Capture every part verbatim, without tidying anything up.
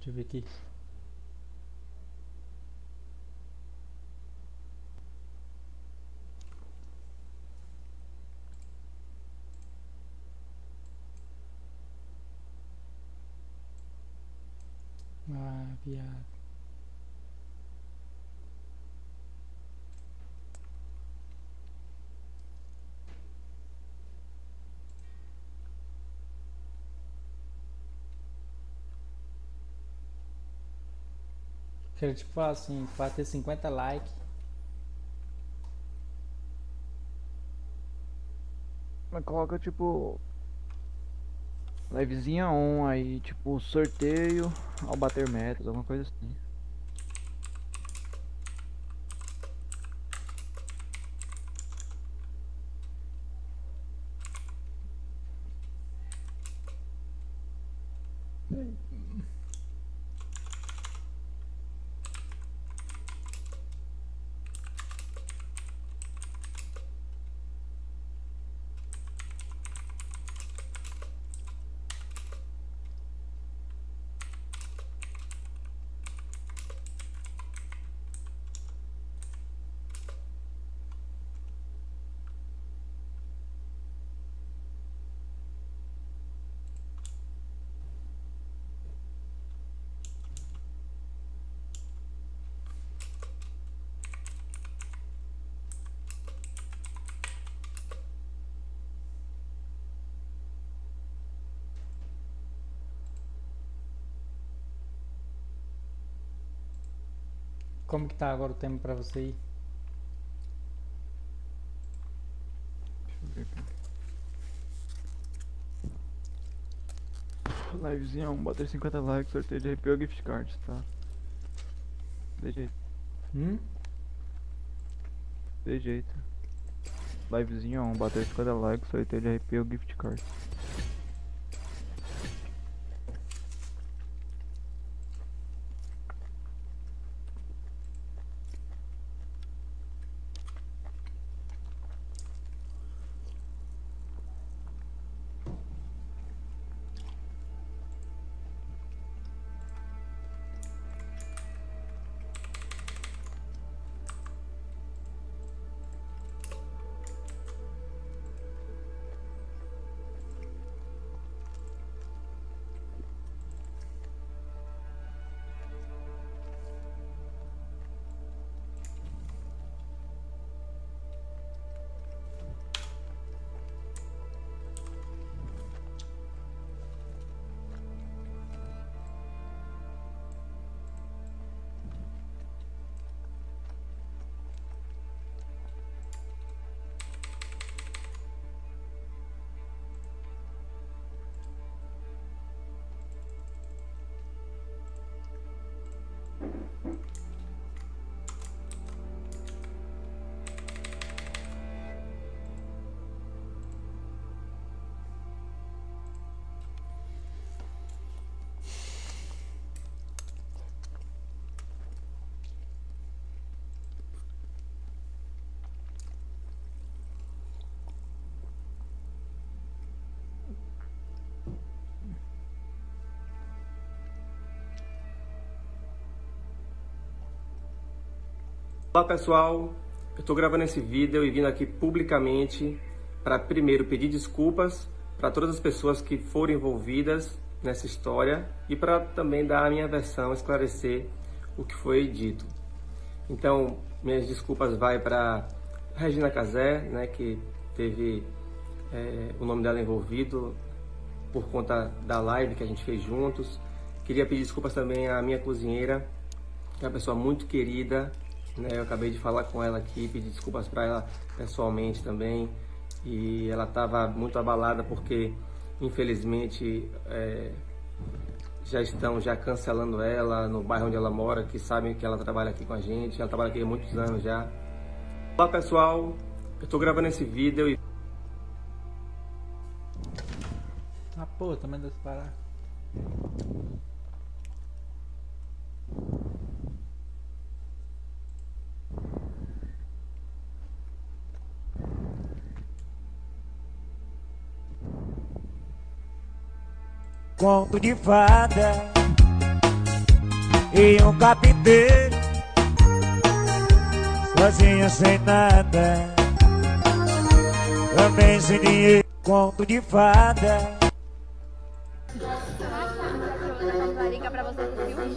Deixa eu ver aqui. Ah, viado. Quero tipo falar assim, bater cinquenta likes. Mas coloca tipo livezinha on aí, tipo sorteio ao bater metas, alguma coisa assim. Como que tá agora o tema pra você aí? Deixa eu ver aqui. Livezinha on, bater cinquenta likes, sorteio de arrepio gift cards, tá? De jeito, Hum? de jeito. Livezinha on, bater cinquenta likes, sorteio de arrepio gift cards. Olá pessoal, eu estou gravando esse vídeo e vindo aqui publicamente para primeiro pedir desculpas para todas as pessoas que foram envolvidas nessa história e para também dar a minha versão, esclarecer o que foi dito. Então, minhas desculpas vai para Regina Casé, né, que teve é, o nome dela envolvido por conta da live que a gente fez juntos. Queria pedir desculpas também à minha cozinheira, que é uma pessoa muito querida, né? Eu acabei de falar com ela aqui, pedir desculpas para ela pessoalmente também, e ela estava muito abalada porque, infelizmente, é, já estão já cancelando ela no bairro onde ela mora, que sabem que ela trabalha aqui com a gente, ela trabalha aqui há muitos anos já. Olá pessoal, eu estou gravando esse vídeo e Ah, pô, também deve parar. Conto de fada e um carpinteiro, sozinho sem nada, também sem dinheiro, conto de fada. Vai ligar pra você do filme?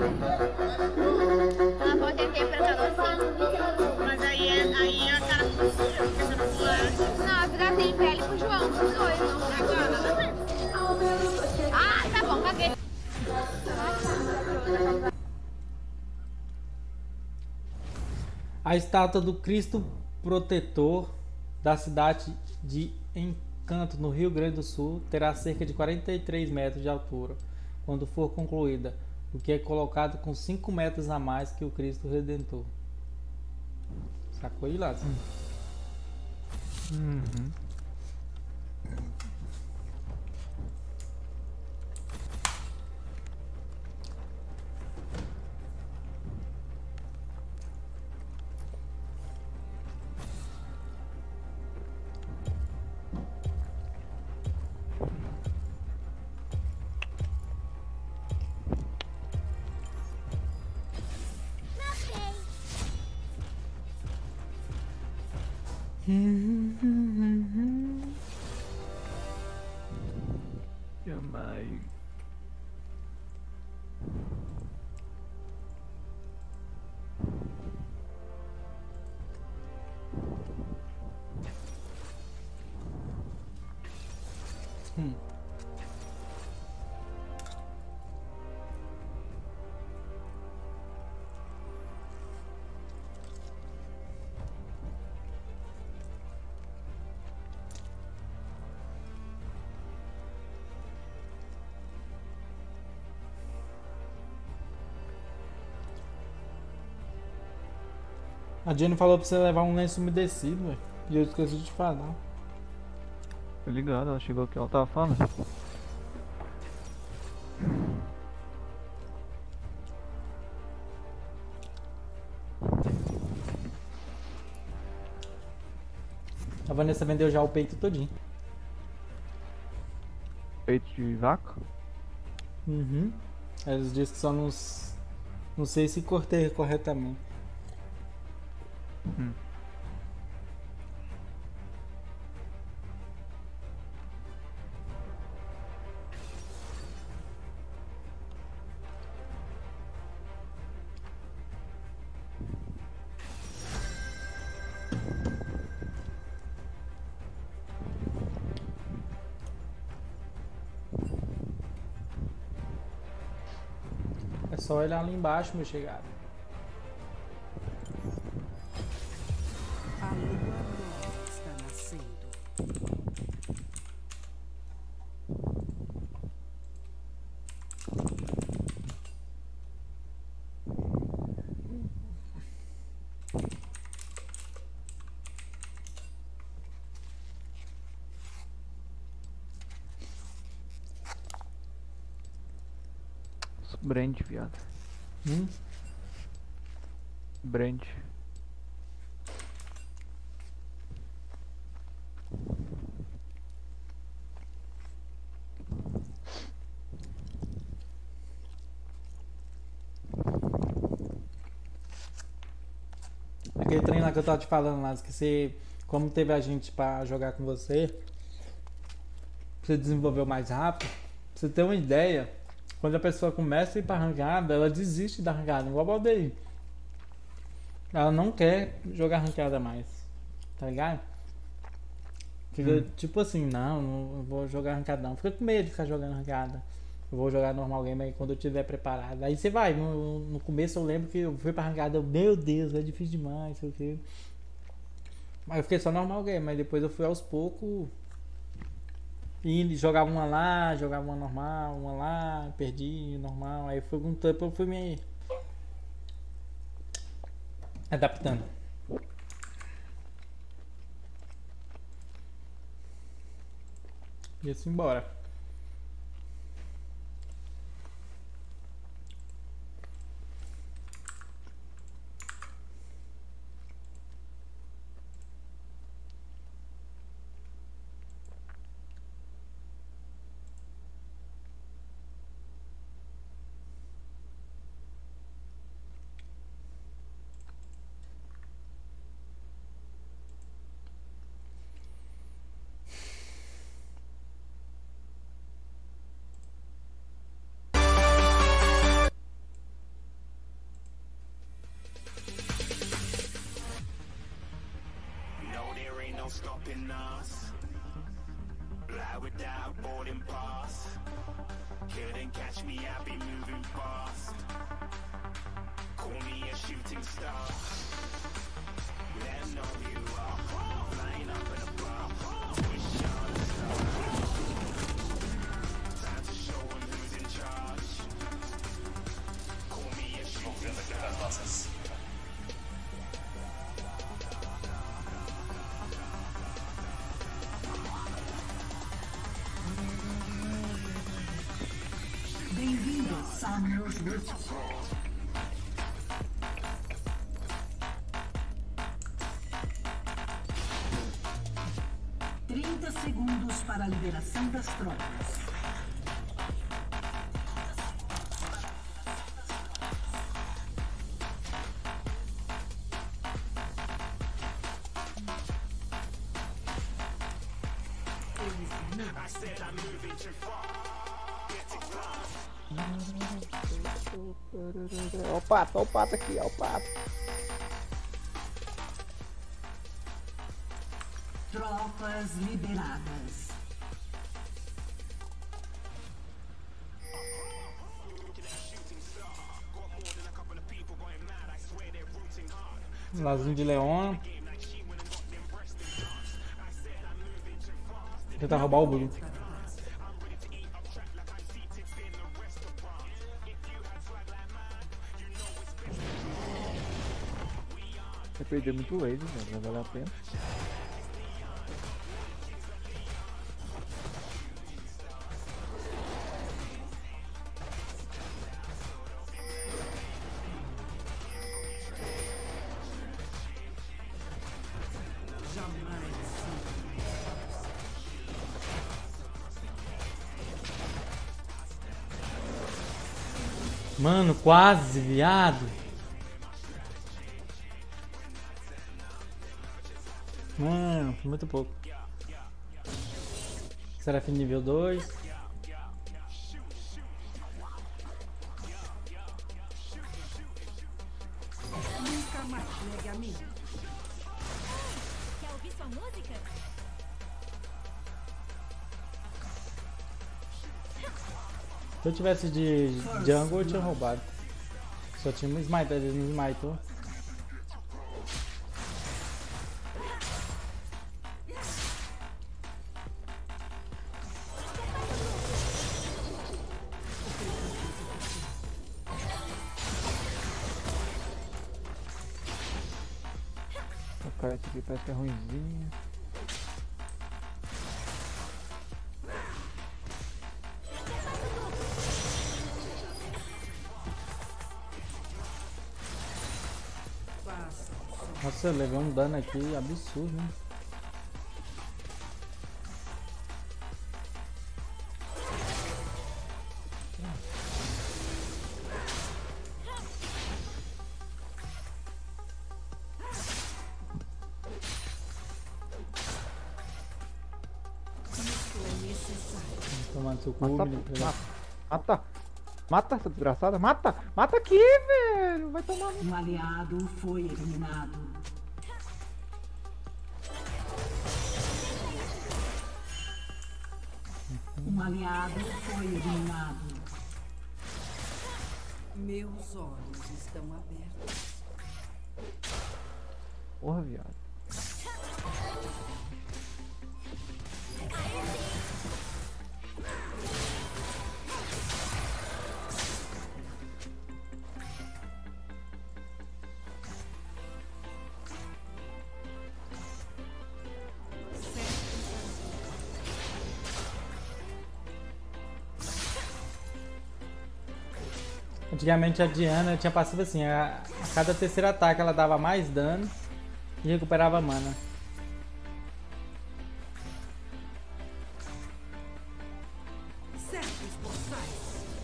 Ela pode ter interpretado assim. Mas aí é, aí é a cara do filho, porque você não pula. Não, a vida assim pra ele e pro João, os dois, não. Agora, nada a ver. Ah, tá bom, caguei. A estátua do Cristo Protetor da cidade de Encanto, no Rio Grande do Sul, terá cerca de quarenta e três metros de altura quando for concluída, o que é colocado com cinco metros a mais que o Cristo Redentor. Sacou aí, Lázaro? Uhum. Jamais. Hum. A Jenny falou pra você levar um lenço umedecido, velho. E eu esqueci de te falar. Tô ligado, ela chegou aqui, ela tava falando. A Vanessa vendeu já o peito todinho. Peito de vaca? Uhum. Eles dizem que só não... Não sei se cortei corretamente. Hum. É só olhar ali embaixo, meu chegado. A lua nova está nascendo. Brand, viado. Hum? Brand. Aquele treino lá que eu tava te falando, Lázaro, que você... Como teve a gente pra jogar com você, você desenvolveu mais rápido. Pra você ter uma ideia, quando a pessoa começa a ir pra arrancada, ela desiste da arrancada, igual a Valdeir. Ela não quer jogar arrancada mais, tá ligado? Fica Hum. tipo assim, não, não vou jogar arrancada não. Fica com medo de ficar jogando arrancada. Eu vou jogar normal game aí quando eu estiver preparado. Aí você vai, no, no começo eu lembro que eu fui pra arrancada, eu, meu Deus, é difícil demais, sei o que. Mas eu fiquei só normal game, mas depois eu fui aos poucos. E jogava uma lá, jogava uma normal, uma lá, perdi, normal. Aí foi com o tempo eu fui me adaptando. E assim embora. Bem-vindo a Summer's Rift. trinta segundos para a liberação das tropas. Ó o pato, ó o pato aqui, ó o pato. Tropas liberadas. Lazinho de Leona. Tentar roubar o bug. Vai perder muito laser, velho, vai valer a pena. Mano, quase, viado. Mano, muito pouco. Serafim nível dois. Nunca mais negue a mim. Quer ouvir sua música? Se eu tivesse de jungle, eu tinha roubado. Só tinha um smite, às vezes não smitou. O cara esse aqui parece que é ruimzinho. Nossa, eu levei um dano aqui absurdo, né? Tomando seu cu, Mata, menino. mata, mata, mata essa desgraçada, mata, mata aqui, velho, vai tomar no... Um aliado foi eliminado. Um aliado foi eliminado. Meus olhos estão abertos. Porra, viado. Antigamente a Diana tinha passiva assim, a, a cada terceiro ataque ela dava mais dano e recuperava mana. Certos boçais.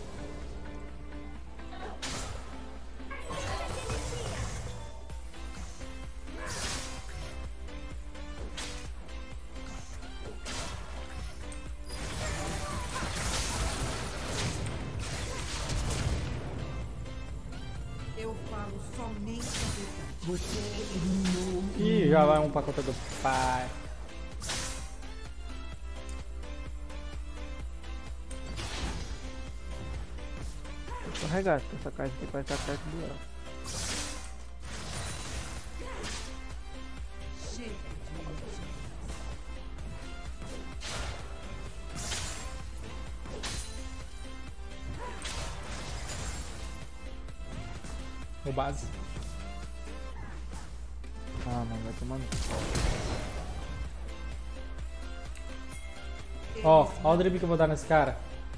Eu falo somente a verdade. Você eliminou. Ih, já vai um pra conta do pai. Carregar, porque essa caixa aqui parece a caixa do Léo. O base. Ah, não, vai tomando. Ó, ó o drible que eu vou dar nesse cara.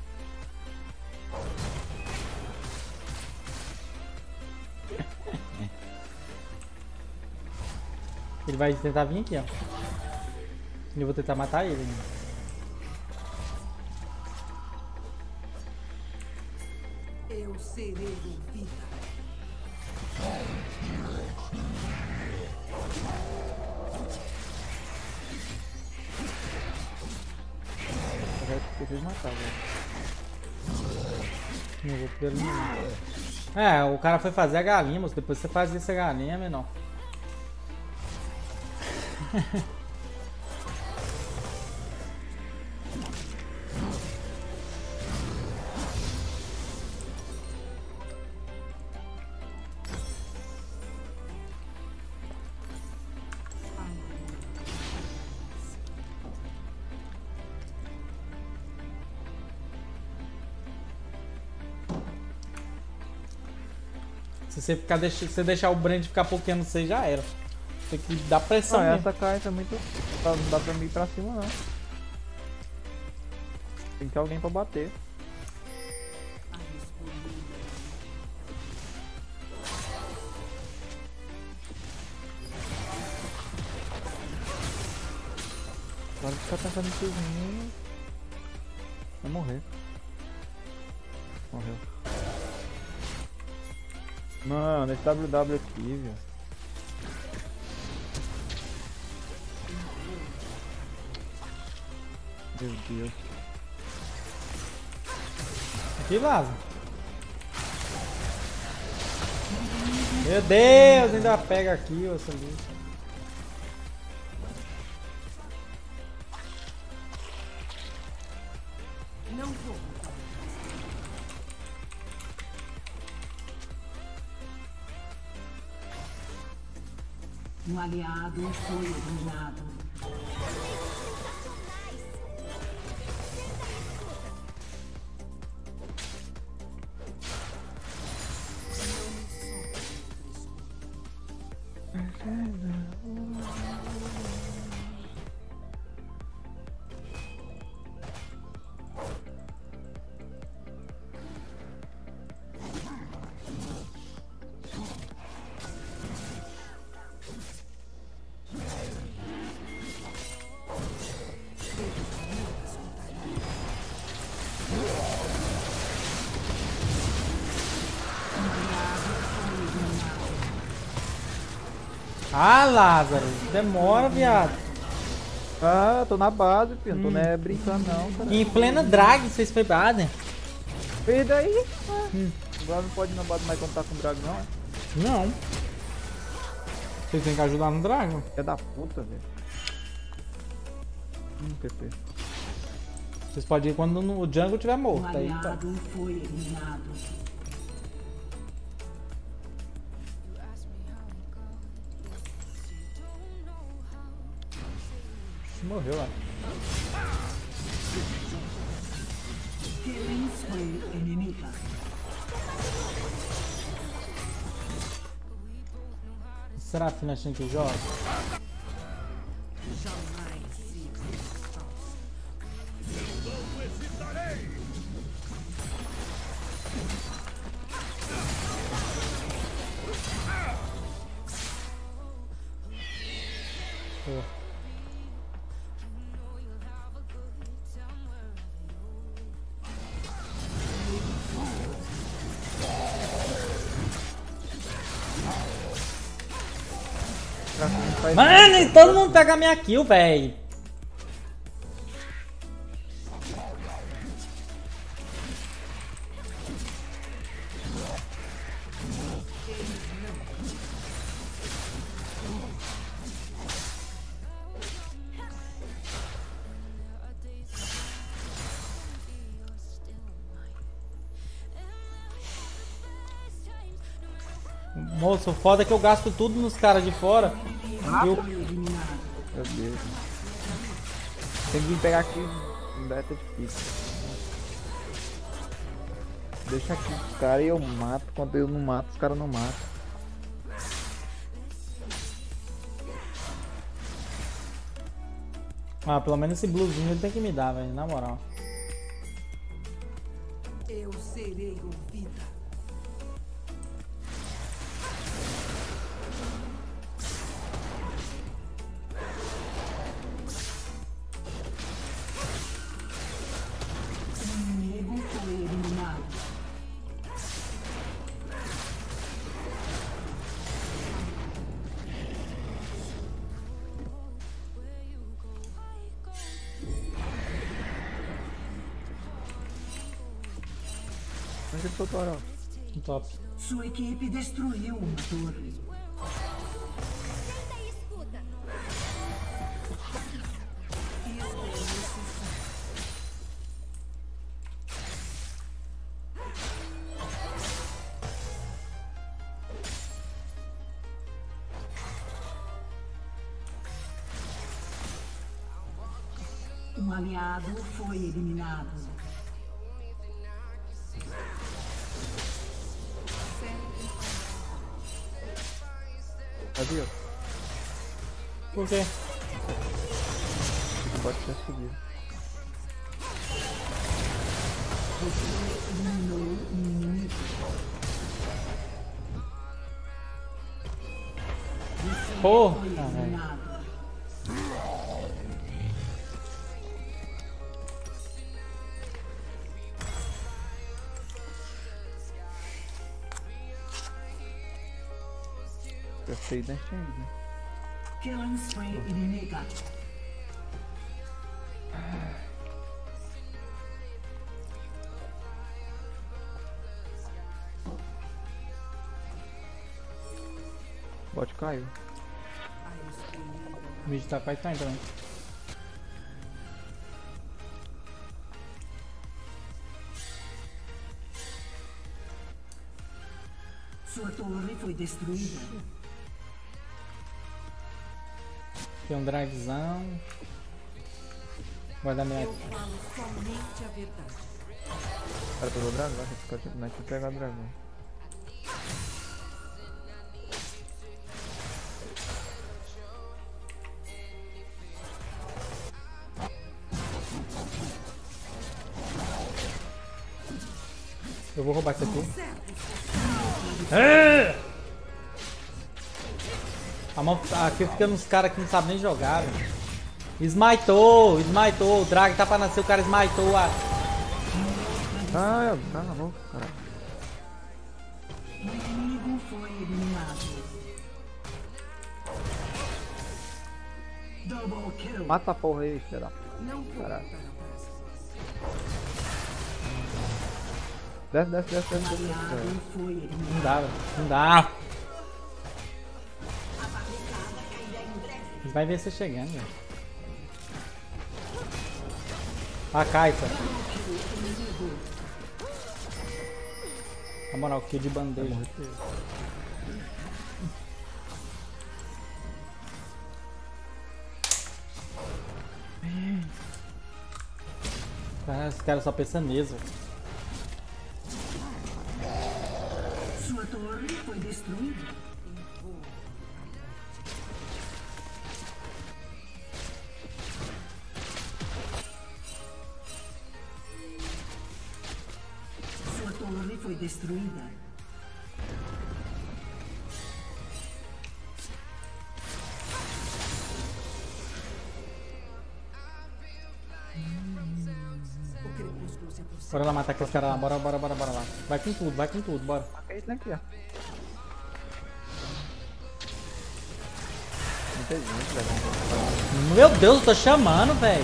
Ele vai tentar vir aqui, ó. E eu vou tentar matar ele. Né? Eu serei ouvida. Eu esqueci de matar, velho. Não vou pelo nenhum. É, o cara foi fazer a galinha, moço. Depois você faz essa galinha, menor. Se você, ficar, deixa, se você deixar o Brand ficar pouquinho, você já era. Tem que dar pressão. Não, mesmo. essa caixa é muito. Não dá pra mim ir pra cima, não. Tem que ter alguém pra bater. Agora ficar pensando em cozinha. Vai morrer. Morreu. Mano, esse W W aqui, velho. Meu Deus. Aqui, Lázaro. Meu Deus, ainda pega aqui, ô sanduíche. Não vou. Um aliado foi eliminado. Ah, Lázaro, demora, viado. Ah, tô na base, filho. Não tô nem brincando, não, cara. Em plena drag, vocês foi base. E daí? Ah, hum. Agora não pode ir na base mais quando tá com drag, não, é? Não. Vocês têm que ajudar no Dragon. É da puta, velho. Hum, P P. Vocês podem ir quando o jungle estiver Um morto. Aí, tá. aliado foi eliminado. Morreu lá. Killing spree inimiga. Serafina achando que joga? Jamais se Pô. Mano, e todo mundo pega a minha kill, véi. Moço, o foda é que eu gasto tudo nos caras de fora. Eu... Meu Deus. Tem que vir pegar aqui. Ainda é difícil. Deixa aqui os caras e eu mato. Quando eu não mato, os caras não matam. Ah, pelo menos esse bluezinho ele tem que me dar, velho, na moral. Eu serei ouvida. O inimigo foi eliminado. Onde ele soltou, ó? Top. Sua equipe destruiu uma torre. Um aliado foi eliminado. Adeus. Por quê? Não pode ter subido. Porra, velho. Eu sei da ainda. Killing spree inimiga. Bot caiu. O vídeo tá quase caindo também. Sua torre foi destruída. Tem um dragzão. Vai dar minha. Eu falo somente a verdade. O cara pegou o dragão, esse cara tinha que pegar o dragão. Eu vou roubar isso aqui. É! A mão aqui fica nos caras que não sabem nem jogar, velho. Smitou, smitou. O drag tá pra nascer, o cara smitou. A... Ah, tá louco, caralho. O inimigo foi eliminado. Double kill. Mata a porra aí, filha da. Não foi Caralho. para trás. Desce, desce, desce, desce, desce. Aliado foi eliminado. Não dá, velho. Não dá. Vai ver você chegando, velho. A Kaisa. Na moral, kill de bandeja. Cara, esse cara só pensa nisso. Sua torre foi destruída. Sua torre foi destruída. O crepúsculo se aproxima. Bora lá matar aquele cara lá. Bora, bora, bora, bora lá. Vai com tudo, vai com tudo, bora. Mata ele aqui, ó. Muita gente, velho. Meu Deus, eu tô chamando, velho.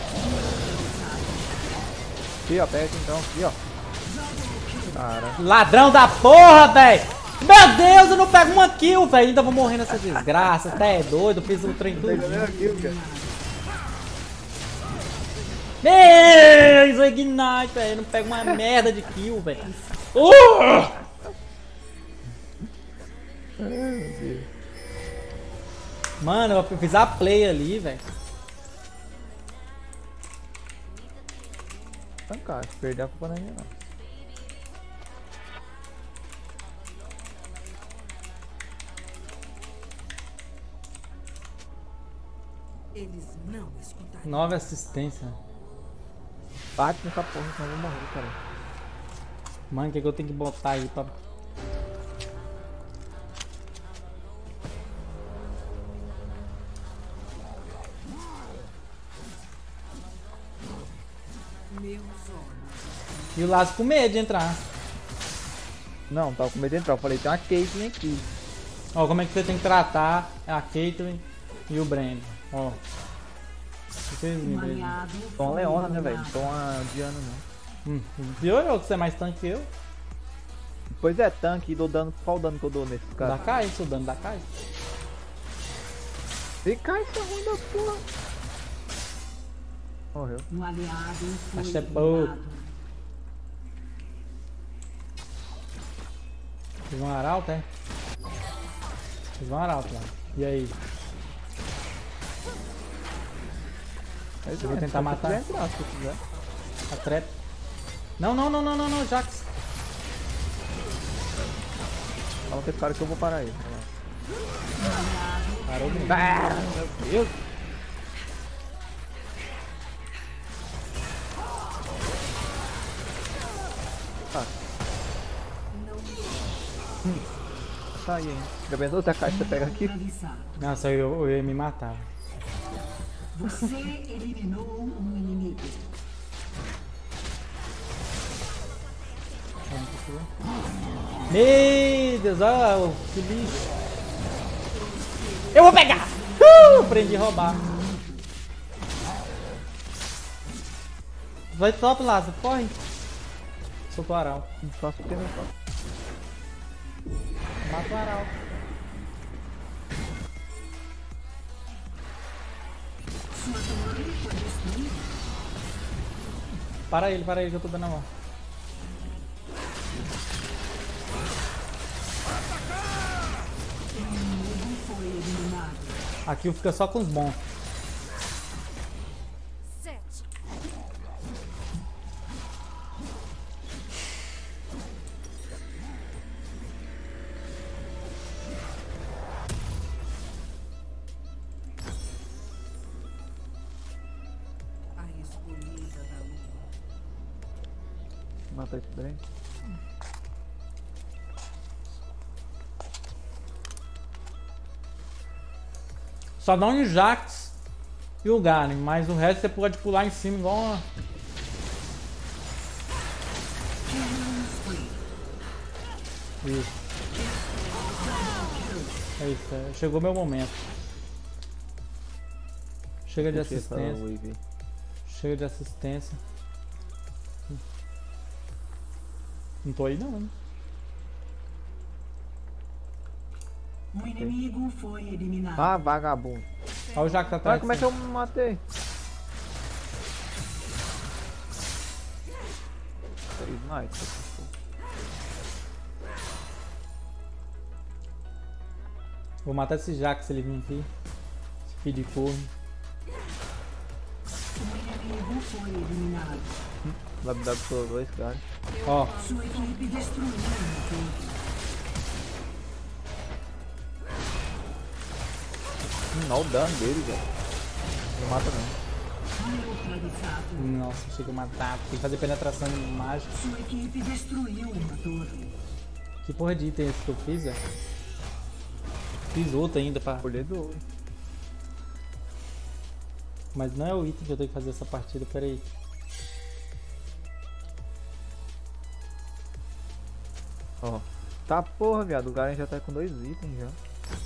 Aqui, ó, pega então, aqui, ó. Cara. Ladrão da porra, velho. Meu Deus, eu não pego uma kill, velho. Ainda vou morrer nessa desgraça. Até é doido, fiz o trem tudo. Meu, Ignite, velho. Eu não pego uma merda de kill, velho. Uh! Mano, eu fiz a play ali, velho. Tancar, se perder a culpa não é minha, não. Eles não escutaram. Nove assistência. Bate nessa porra, senão eu vou morrer, cara. Mano, o que, que eu tenho que botar aí pra... Meus olhos. E o Lázaro com medo de entrar. Não, tava com medo de entrar. Eu falei, tem uma Caitlyn aqui. Ó, como é que você tem que tratar a Caitlyn e o Brand. Ó. Vocês me Um veem. aliado Tô uma foi leona, né, velho? eliminado. Tô uma Diana, não. Hum, piorou que você é mais tanque que eu. Pois é, tanque e dou dano. Qual o dano que eu dou nesses Dá caras? cai, seu dano dá cai. E cai essa ruim da porra. Morreu. Um aliado foi Acho que é eliminado. Fiz um arauto, é? Fiz um arauto lá. E aí? Mas Eu vou é, tentar só matar. Se quiser entrar, se quiser. A trap. Não, não, não, não, não, não, Jax. Fala com esse cara que eu vou parar ele. Vai lá. Parou mesmo. Ah, meu Deus. Tá. Hum. Tá aí, hein. Já pensou se a caixa pega aqui? Neutralizado. Nossa, eu, eu ia me matar. Você eliminou um inimigo. Meu Deus, olha que lixo. Eu vou pegar! Uh, aprendi a roubar. Vai top, Lázaro, corre. Soltou o aral. Não faço o que não faço. Mata o aral. Sua torre foi destruída. Para ele, para ele que eu tô dando a mão. Inimigo foi eliminado. Aqui fica só com os bons. Sete. A escolhida da lua. Mata esse trem. Só dá um Jax e o Garen, mas o resto você pode pular em cima igual uma... Isso. É isso, é. Chegou meu momento. Chega de Puxei essa assistência. wave aí. Chega de assistência. Não tô aí não, né? Um inimigo foi eliminado. Ah, vagabundo. Olha o Jax atrás. Ah, como é que eu me matei? Sniper. Vou matar esse Jax se ele vir aqui. Esse filho de corno. Um inimigo foi eliminado. Vai me dar pro dois, cara. Ó, Sua equipe destruiu uma torre. Hum, olha o dano dele, velho. Não mata não. Neutralizado. nossa, chega a matar. Tem que fazer penetração mágica. Sua equipe destruiu uma torre. Que porra de item é esse que eu fiz, é? Fiz outro ainda pra... Colher do ouro. Mas não é o item que eu tenho que fazer essa partida, pera aí. Ó. Tá porra, viado. O Garen já tá com dois itens já.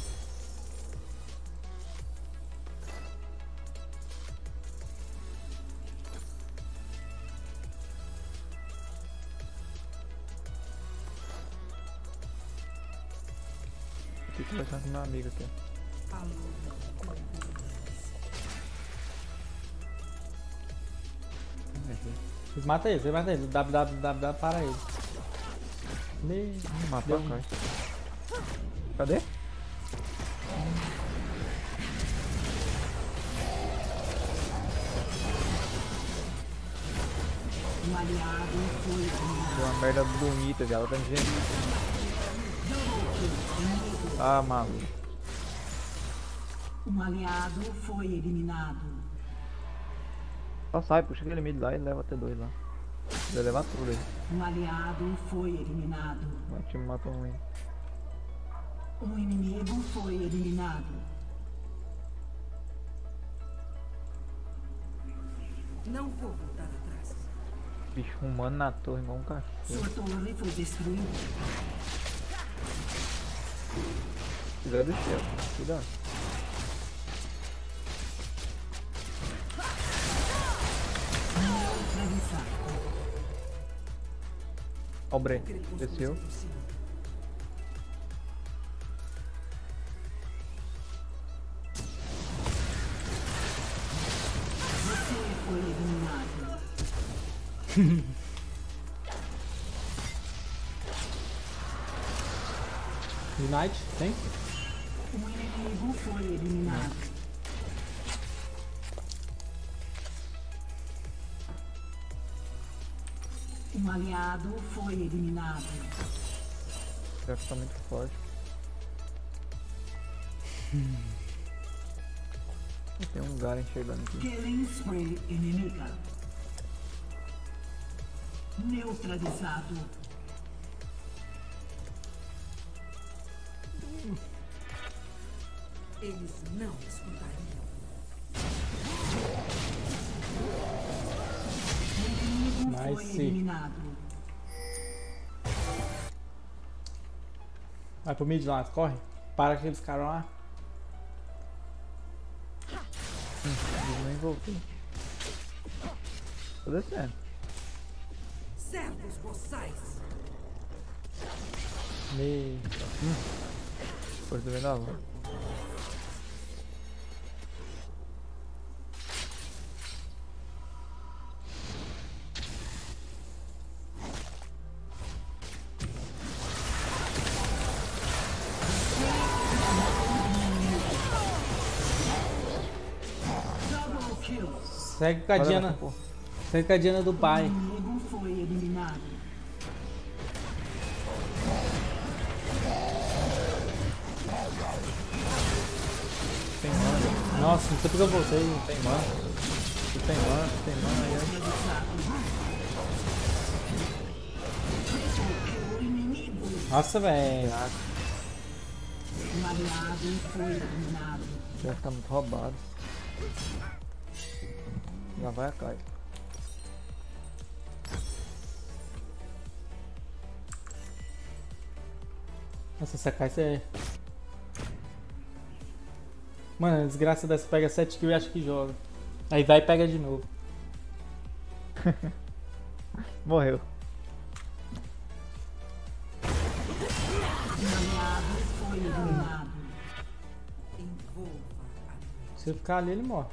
O que que vai achar com meu amigo aqui? Vocês matam ele, vocês matam ele. www para ele. Me... Matou Deu a um- caixa. Cadê? Um aliado foi eliminado. Deu uma merda bonita, viado. Tá gente. Ah, maluco. Um aliado foi eliminado. Só sai, puxa aquele mid lá e leva até dois lá. Vai levar tudo aí. Um aliado foi eliminado. O time matou um aí. Um inimigo foi eliminado. Não vou voltar atrás. Bicho humano na torre, igual um cachorro. Sua torre foi destruída. Cuidado do céu, cuidado. Ó o Bren, desceu. Você foi eliminado. Unite, tem? Um inimigo foi eliminado. Um aliado foi eliminado. Já fica muito forte. Tem um Garen chegando aqui. Killing spree inimiga. Neutralizado. Eles não escutariam. O inimigo foi Nice. eliminado. Vai pro mid lá, corre. Para aqueles caras lá. Eles nem voltou. Tô descendo. Servos boçais. Me... Depois do vendaval. Double kill. Segue com a Olha Diana. essa porra. Segue com a Diana do O pai. inimigo foi eliminado. Tem mana, Nossa, não sei porque eu voltei. tem mana. Tu tem mana, tu tem mana aí. O inimigo. Nossa, velho. Um aliado foi eliminado. Já fica muito roubado. Já vai a Kai. Nossa, essa caixa é... Mano, a desgraça dessa pega sete kills e acha que joga. Aí vai e pega de novo. Morreu. Um aliado foi eliminado. Se ele ficar ali, ele morre.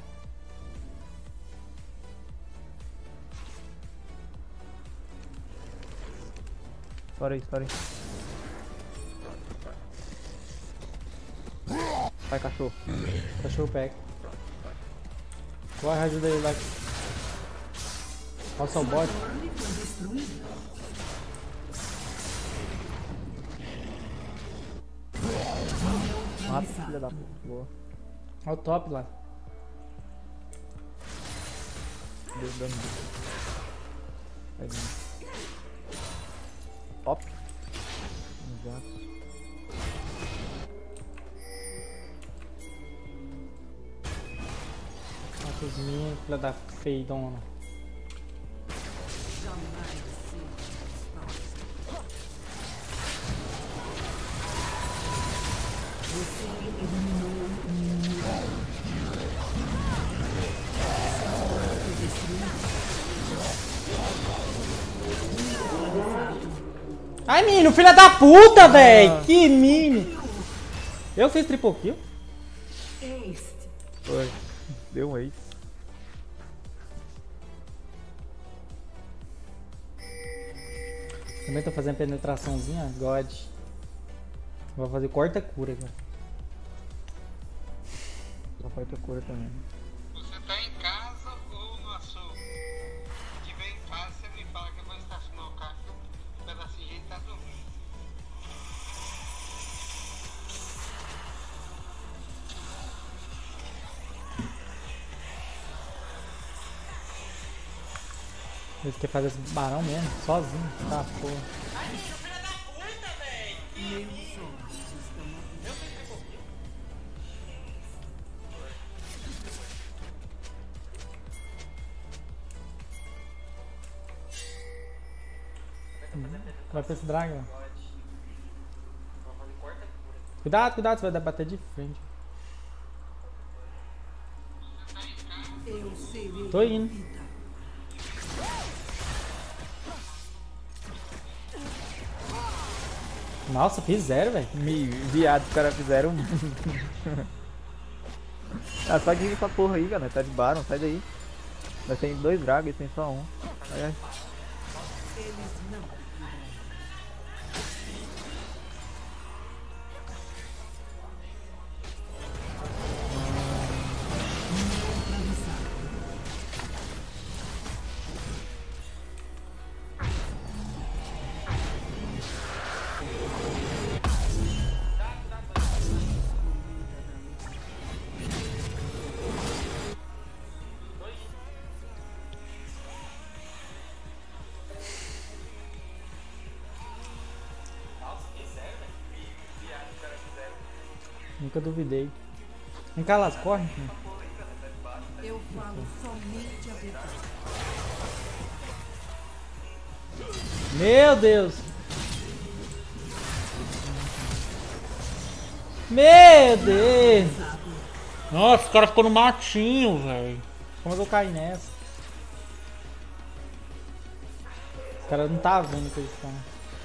Estoura aí, estoura aí. Vai, cachorro. Cachorro pega. Corre, ajuda ele lá. Passa o bot. Torre foi destruída. Mata, filha da puta. Boa. Olha o top lá. Deu dano. Vai vir. Top. Exato. Mata os minhos, filha da feidona. Ai, menino, filha da puta, velho! Que mime! Eu fiz triple kill? Ace. Foi. Deu um ace. Também tô fazendo penetraçãozinha, God. Vou fazer corta-cura, cara. Só falta cura também. Você tá em casa ou no açougue? Se tiver em casa, você me fala. Vocês querem fazer esse barão mesmo, sozinho? Tá, porra. Vai pra esse dragão. Cuidado, cuidado, você vai dar bater de frente. Tô indo. Nossa, fiz zero, velho. Me viado, os caras fizeram. Ah, sai de essa porra aí, galera. Tá de Baron, sai daí. Nós tem dois dragões, tem só um. Ai, ai. Nunca duvidei. Vem cá, Las, corre. Eu falo somente a verdade. Meu Deus! Meu Deus! Nossa, o cara ficou no matinho, velho. Como é que eu caí nessa? Os caras não tá vendo o que eles estão.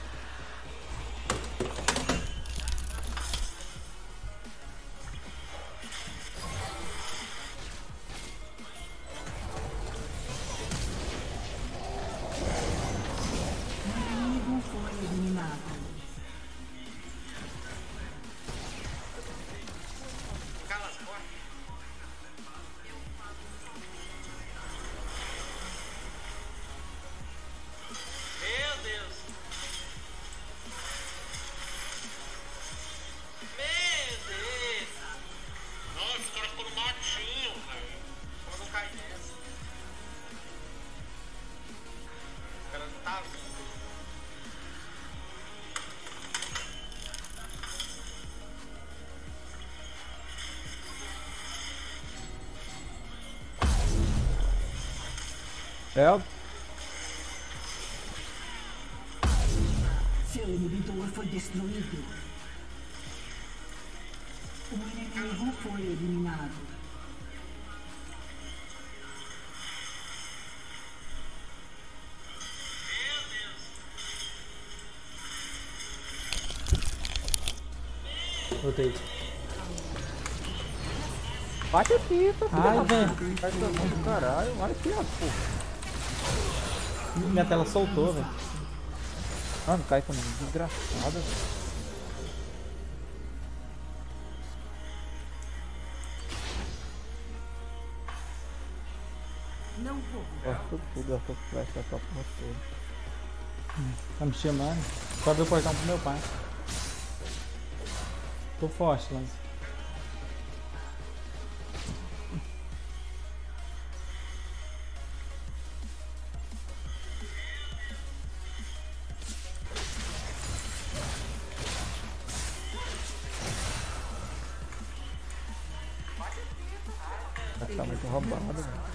É, Seu inibidor foi destruído. O inimigo foi eliminado. Voltei. bate aqui, tá filha Ai, da velho. puta. Vai tomando do caralho. Olha aqui, ó, pô. Minha tela soltou, velho. Mano, cai com desgraçada, velho. Não vou. Gastou tudo, gastou flash, gastou a porra toda. Tá me chamando. Só abrir o portão pro meu pai. Tô forte, Lance. Vai tá muito roubado, velho.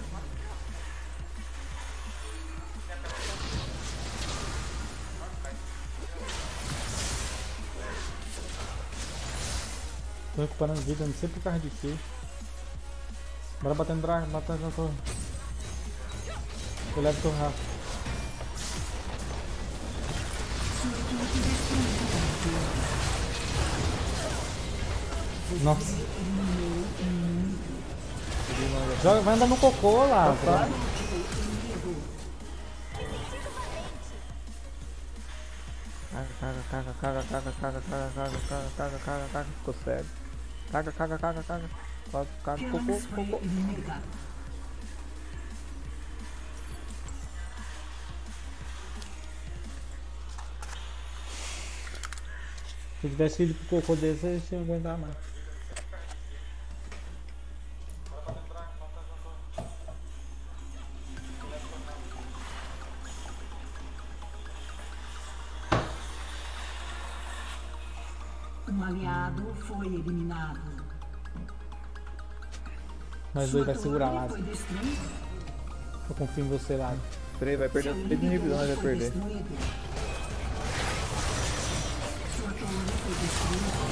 Tô recuperando vida, não sei por causa de quê. Bora bater no dragão, bater na torre. Eu levo o teu rato. Nossa. Joga, vai andar no cocô lá. Tá? Caga, caga, caga, caga, caga, caga, caga, caga, caga, caga, caga, caga, ficou cego. Caga, caga, caga, caga. Quase, caga, cocô, cocô. Se eu tivesse ido pro cocô desse, eles tinham que aguentar mais. Um aliado foi eliminado. Nós Sua dois vai segurar torre lá. foi destruída. Eu confio em você lá. Três vai perder. Seu Três de inibidão nós vai foi perder. destruído. Sua torre foi destruída.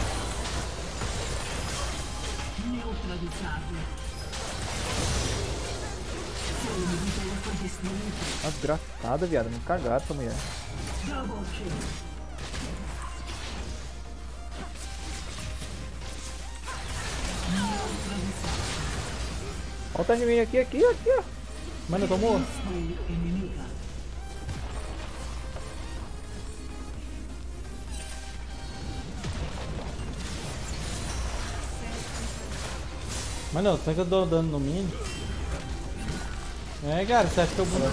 Neutralizado. Seu inimigo foi destruído. Nossa, desgraçada, viado. Muito cagada essa mulher. Double kill. Olha o tanto de mim aqui, aqui, aqui, ó. Mano, tomou. Foi inimiga. Mano, será que eu dou dano no mínimo? É, cara, você acha que eu vou...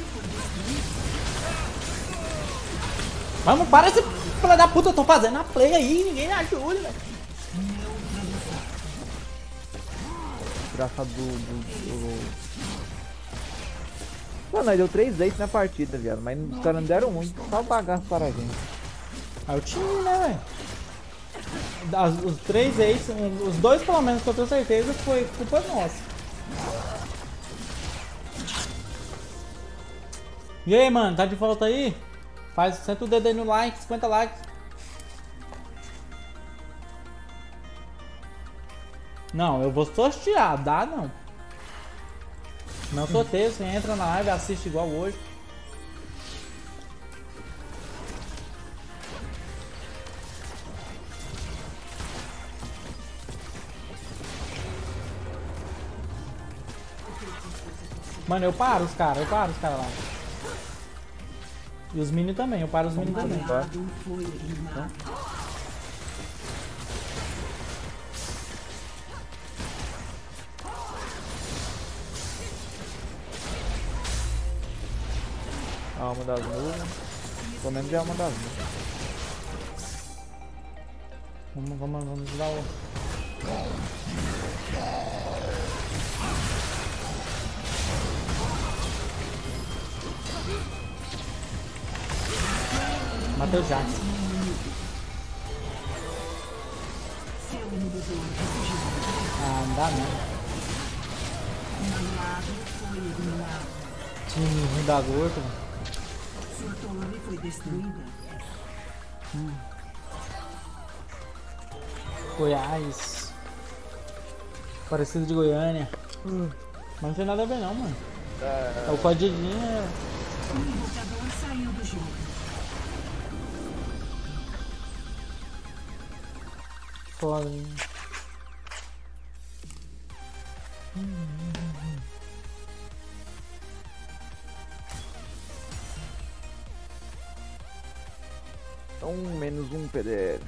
Vamos, para esse filho da puta, eu tô fazendo a play aí, ninguém me ajuda, velho. Desgraçado do... do, do... Pô, nós deu três aces na partida, viado. Mas os caras não deram muito. Só bagaço para a gente. Aí o time, né, velho? Das- Os três aces, um- os dois pelo menos que eu tenho certeza foi culpa nossa. E aí, mano, tá de volta aí? Faz, senta o dedo aí no like, cinquenta likes. Não, eu vou sortear, dá não. Não sorteio, você entra na live, assiste igual hoje. Mano, eu paro os caras, eu paro os caras lá. E os mini também, eu paro os mini Um também. aliado foi eliminado. Alma das nuvens. Pelo menos é a alma das nuvens. Vamos, vamos, vamos dar o... Matei o Jax. Seu inibidor fugiu. Ah, não dá não. Um aliado foi eliminado. Time ruim da gorda. Sua torre foi destruída. Goiás. Parecido de Goiânia. Mas não tem nada a ver não, mano. É o codiguinho. O invocador saiu do jogo. Foda, hein? Um menos um P D L.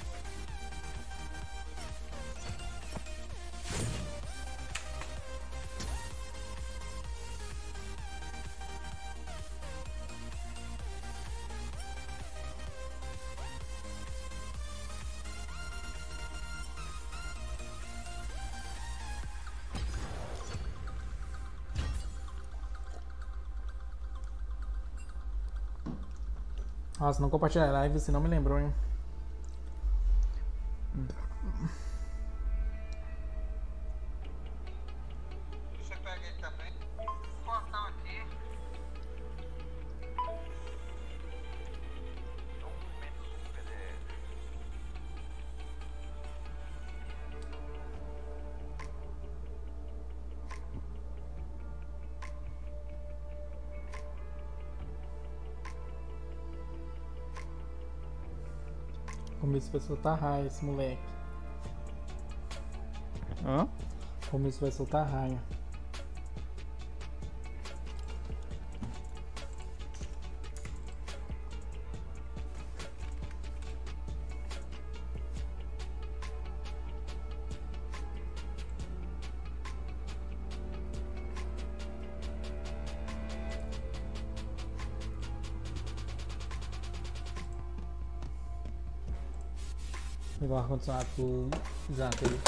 Nossa, não compartilhar a live, você não me lembrou, hein? Você pega ele também. Portão aqui. Um menos um P D L. Começo vai soltar raia esse moleque. Hã? Começo vai soltar raia. Vou levar o ar-condicionado pro Zanto aí.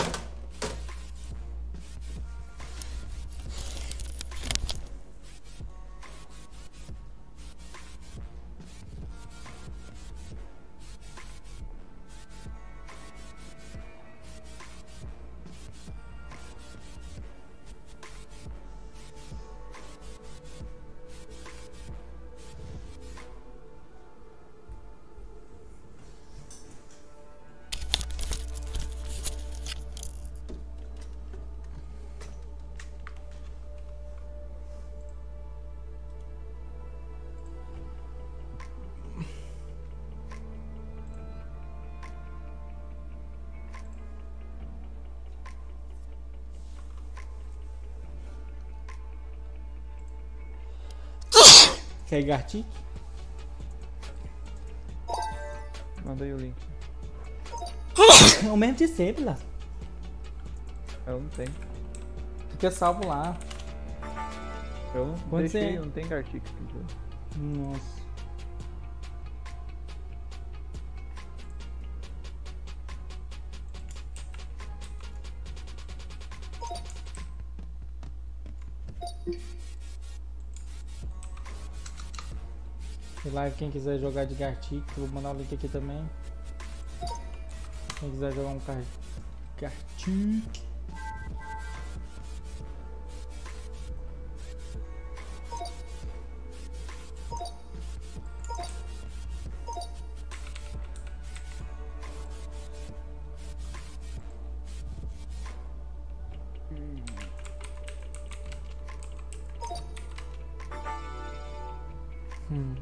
Quer ir Gartic? Manda aí o link. O mesmo de sempre, lá. Eu não tenho. Fica salvo lá. Eu não Quando deixei, você- eu não tenho Gartic aqui. Nossa. E live, quem quiser jogar de Gartic, vou mandar o link aqui também. Quem quiser jogar um car... Gartic. Hum.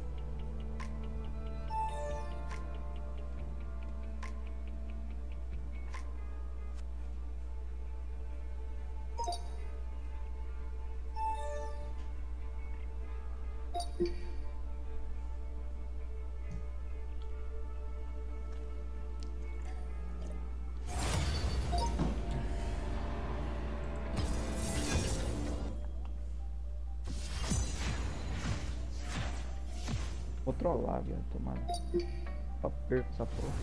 Vou trollar, viado, tomar. Só perco essa porra.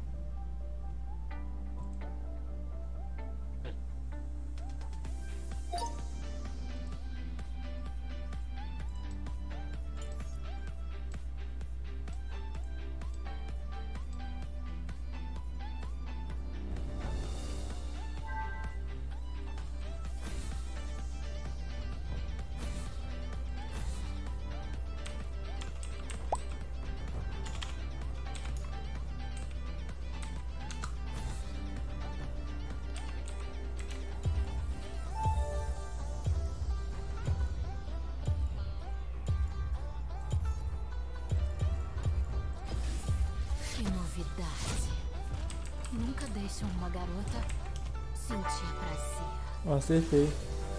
Que novidade. Nunca deixe uma garota sentir prazer. Ó, acertei.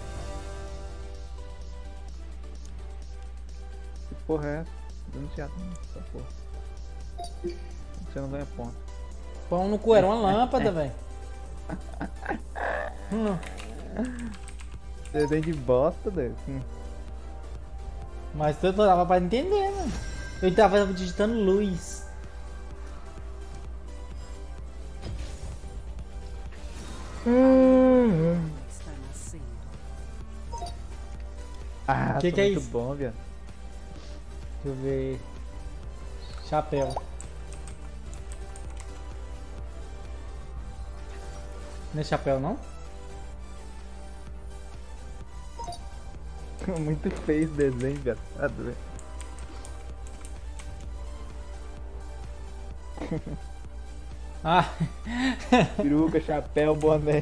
Que porra é essa? Denunciado essa porra. Você não ganha ponto. Pão no cu, era uma lâmpada, velho. Hum. Você tem de bosta desse. Hum. Mas eu dava pra entender, mano. Eu tava digitando luz. Está nascendo. Ah, Que tô que é muito isso? bom, viado. Deixa eu ver. Chapéu. Não é chapéu, não? Muito feio esse desenho, viado. Tá doido. Ah, Peruca, chapéu, boné.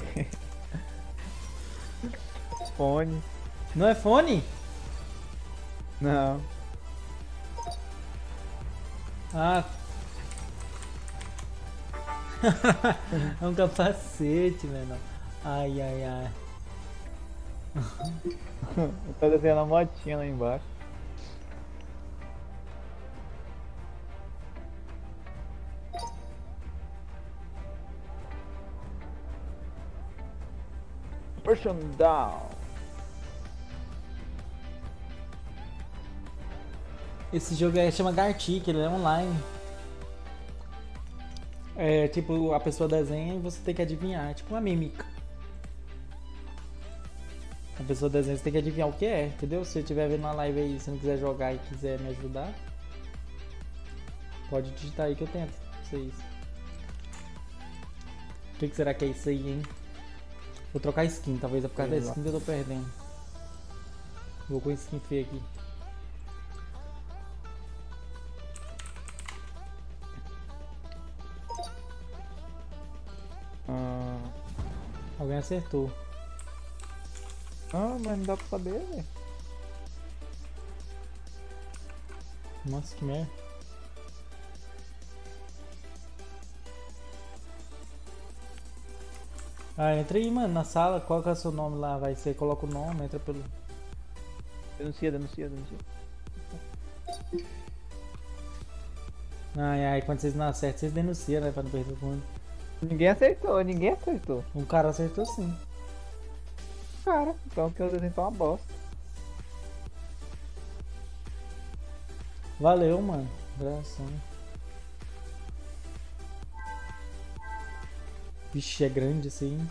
Fone. não é fone? Não. Ah. É um capacete, menor. Ai, ai, ai. Eu tô desenhando a motinha lá embaixo. Push him down. Esse jogo aí chama Gartic, ele é online. É tipo, a pessoa desenha e você tem que adivinhar, é tipo uma mímica. A pessoa desenha, você tem que adivinhar o que é, entendeu? Se você estiver vendo uma live aí e você não quiser jogar e quiser me ajudar, pode digitar aí que eu tento. Vocês. O que, que será que é isso aí, hein? Vou trocar skin, talvez é por causa da skin que eu tô perdendo. Vou com skin feia aqui. Ah, Alguém acertou. ah, mas não dá pra saber, velho. Nossa, que merda. Ah, entra aí, mano, na sala. Qual que é o seu nome lá? Vai ser, coloca o nome, entra pelo. Denuncia, denuncia, denuncia. Ai, ai, quando vocês não acertam, vocês denunciam, né? Pra não perder o mundo. Ninguém acertou, ninguém acertou. Um cara acertou sim. Cara, então que eu desenho uma bosta. Valeu, mano. Abração. Vixe, é grande assim.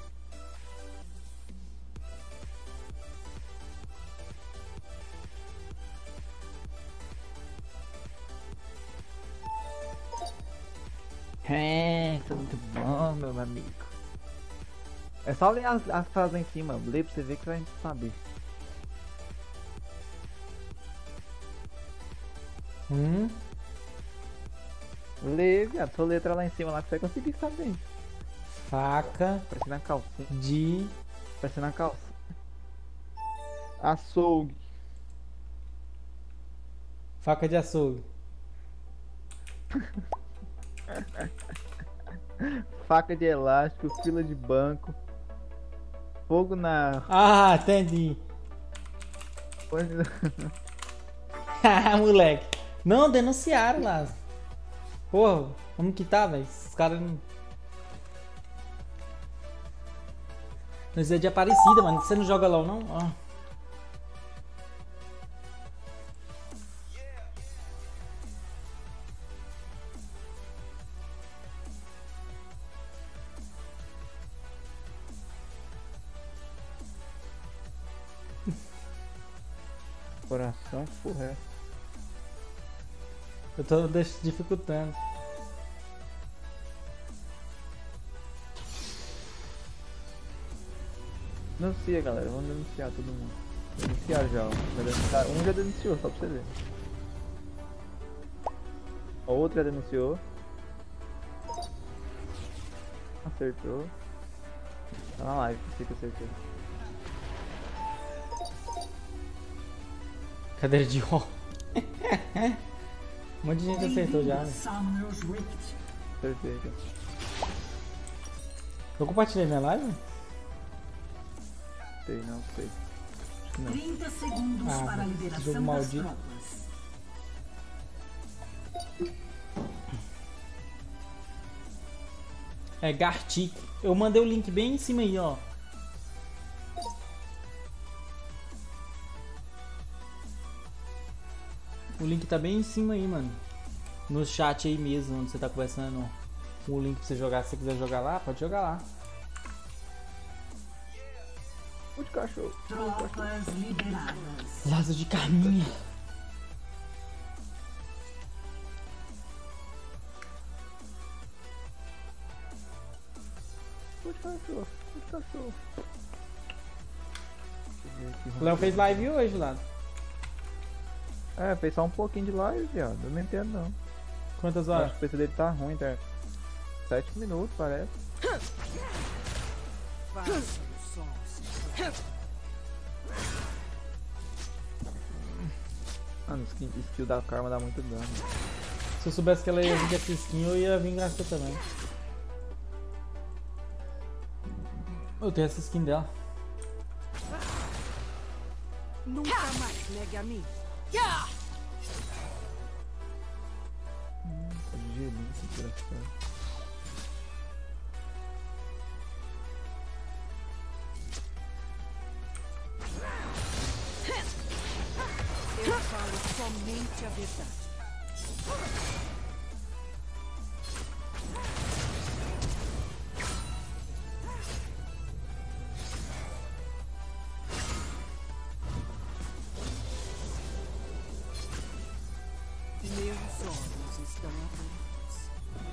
É, isso é muito bom, meu amigo. É só ler as, as frases lá em cima, lê pra você ver que vai saber. Hum? Lê, viado, só letra lá em cima lá que você vai conseguir saber. Faca Parece na calcinha. de... Parece na calça. Açougue. Faca de açougue. Faca de elástico, fila de banco. Fogo na. Ah, entendi. Ah, moleque. Não, denunciaram lá. Porra, como que tá, velho? Os caras não... Nós é de Aparecida, mano. Você não joga LOL, não? Ó. Coração, que porra é? Eu tô deix- dificultando. Denuncia, galera. Vamos denunciar todo mundo. Denunciar já, ó. Vai denunciar. Um já denunciou, só pra você ver. O outro já denunciou. Acertou. Tá na live, não sei que acertou. Cadeira de ó. Um monte de gente acertou já, né? Summoner's Rift. Acertei já. Eu compartilhei minha live? Sei, não sei. Acho que não. trinta segundos Ah, para a esse jogo liberação das maldito. tropas. É Gartic. Eu mandei o link bem em cima aí, ó. O link tá bem em cima aí, mano. No chat aí mesmo, onde você tá conversando. O link pra você jogar. Se você quiser jogar lá, pode jogar lá. Onde cachorro? Tropas liberadas. Laço de Carminha. Onde cachorro? Onde cachorro? Deixa eu ver aqui. O Léo fez live hoje, lá. É, fez só um pouquinho de live, viado. Eu não entendo não. Quantas Eu horas? acho que o P C dele tá ruim, tá? Sete minutos, parece. Mano, skin, skill da Karma dá muito dano. Se eu soubesse que ela ia vir com essa skin, eu ia vir graças também. Eu tenho essa skin dela. Nunca mais negue a mim. Hum, tá de gelinho esse desgraçado. Eu falo somente a verdade. Meus olhos estão abertos.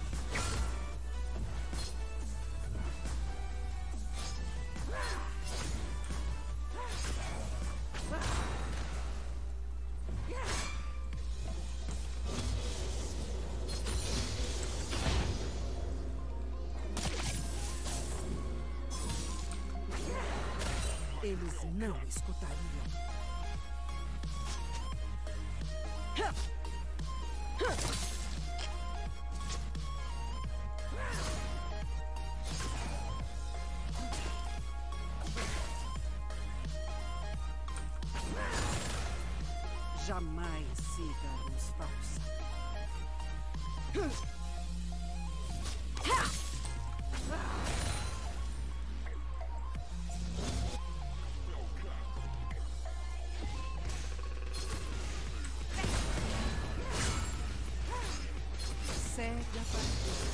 Eles não escutariam. Já Jamais siga a luz falsa. Segue a partida.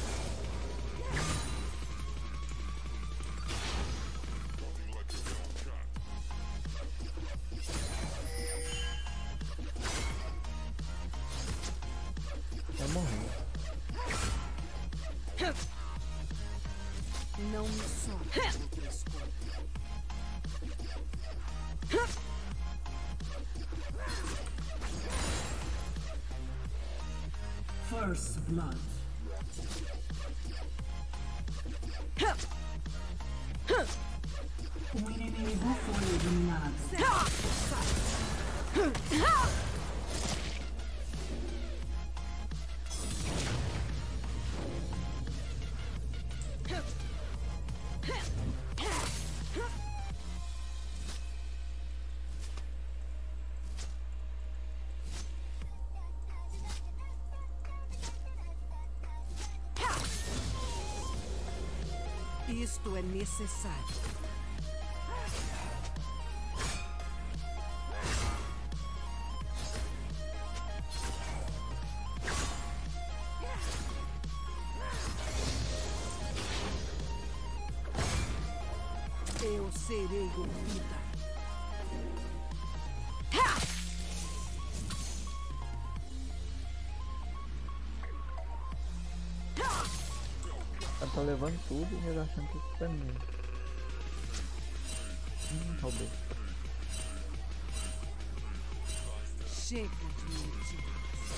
Vai morrer. Não me solte no pescoço. First blood. O inimigo foi eliminado. Isto é necessário. Eu serei ouvida. Ela tá levando tudo e ele achando que isso é meu. Hum, roubei. Chega de mentir.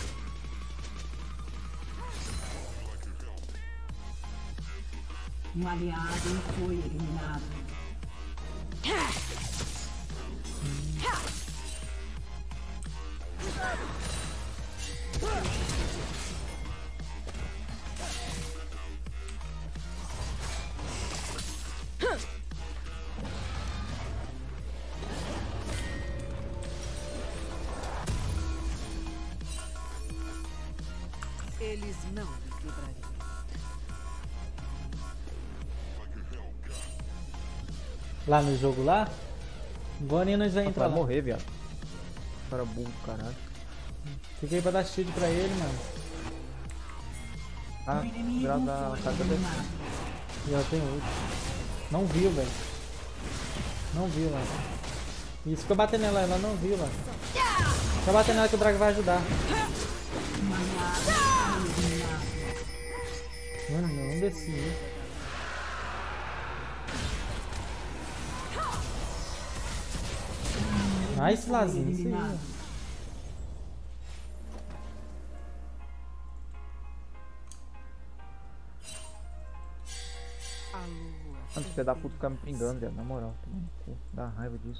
Um aliado foi eliminado. Eles não me quebrariam. Lá no jogo lá? Agora nós vamos entrar Vai lá. morrer, viado. Cara burro, caralho. Fiquei pra dar shield pra ele, mano. Ah, graças a carga dele. E ela tem ult. Não viu, velho. Não viu, velho. Isso, ficou batendo nela, ela não viu, velho. Fica batendo nela que o Drago vai ajudar. Mano, não desci. Nice, Lazinho, isso aí, mano. Antes de da puta ficar me pingando, velho, na moral. Dá raiva disso.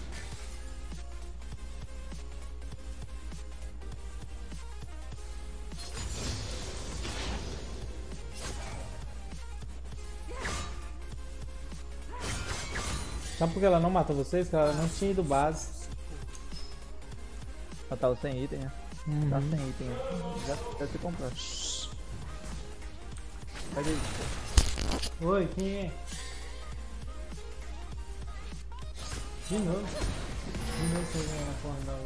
Sabe por que ela não mata vocês? Porque ela não tinha ido base. Ela tava sem item, né? Uhum. Tá sem item, né? Já deve ter comprado. Pega aí. Oi, quem é? De novo. De novo você vem na forma da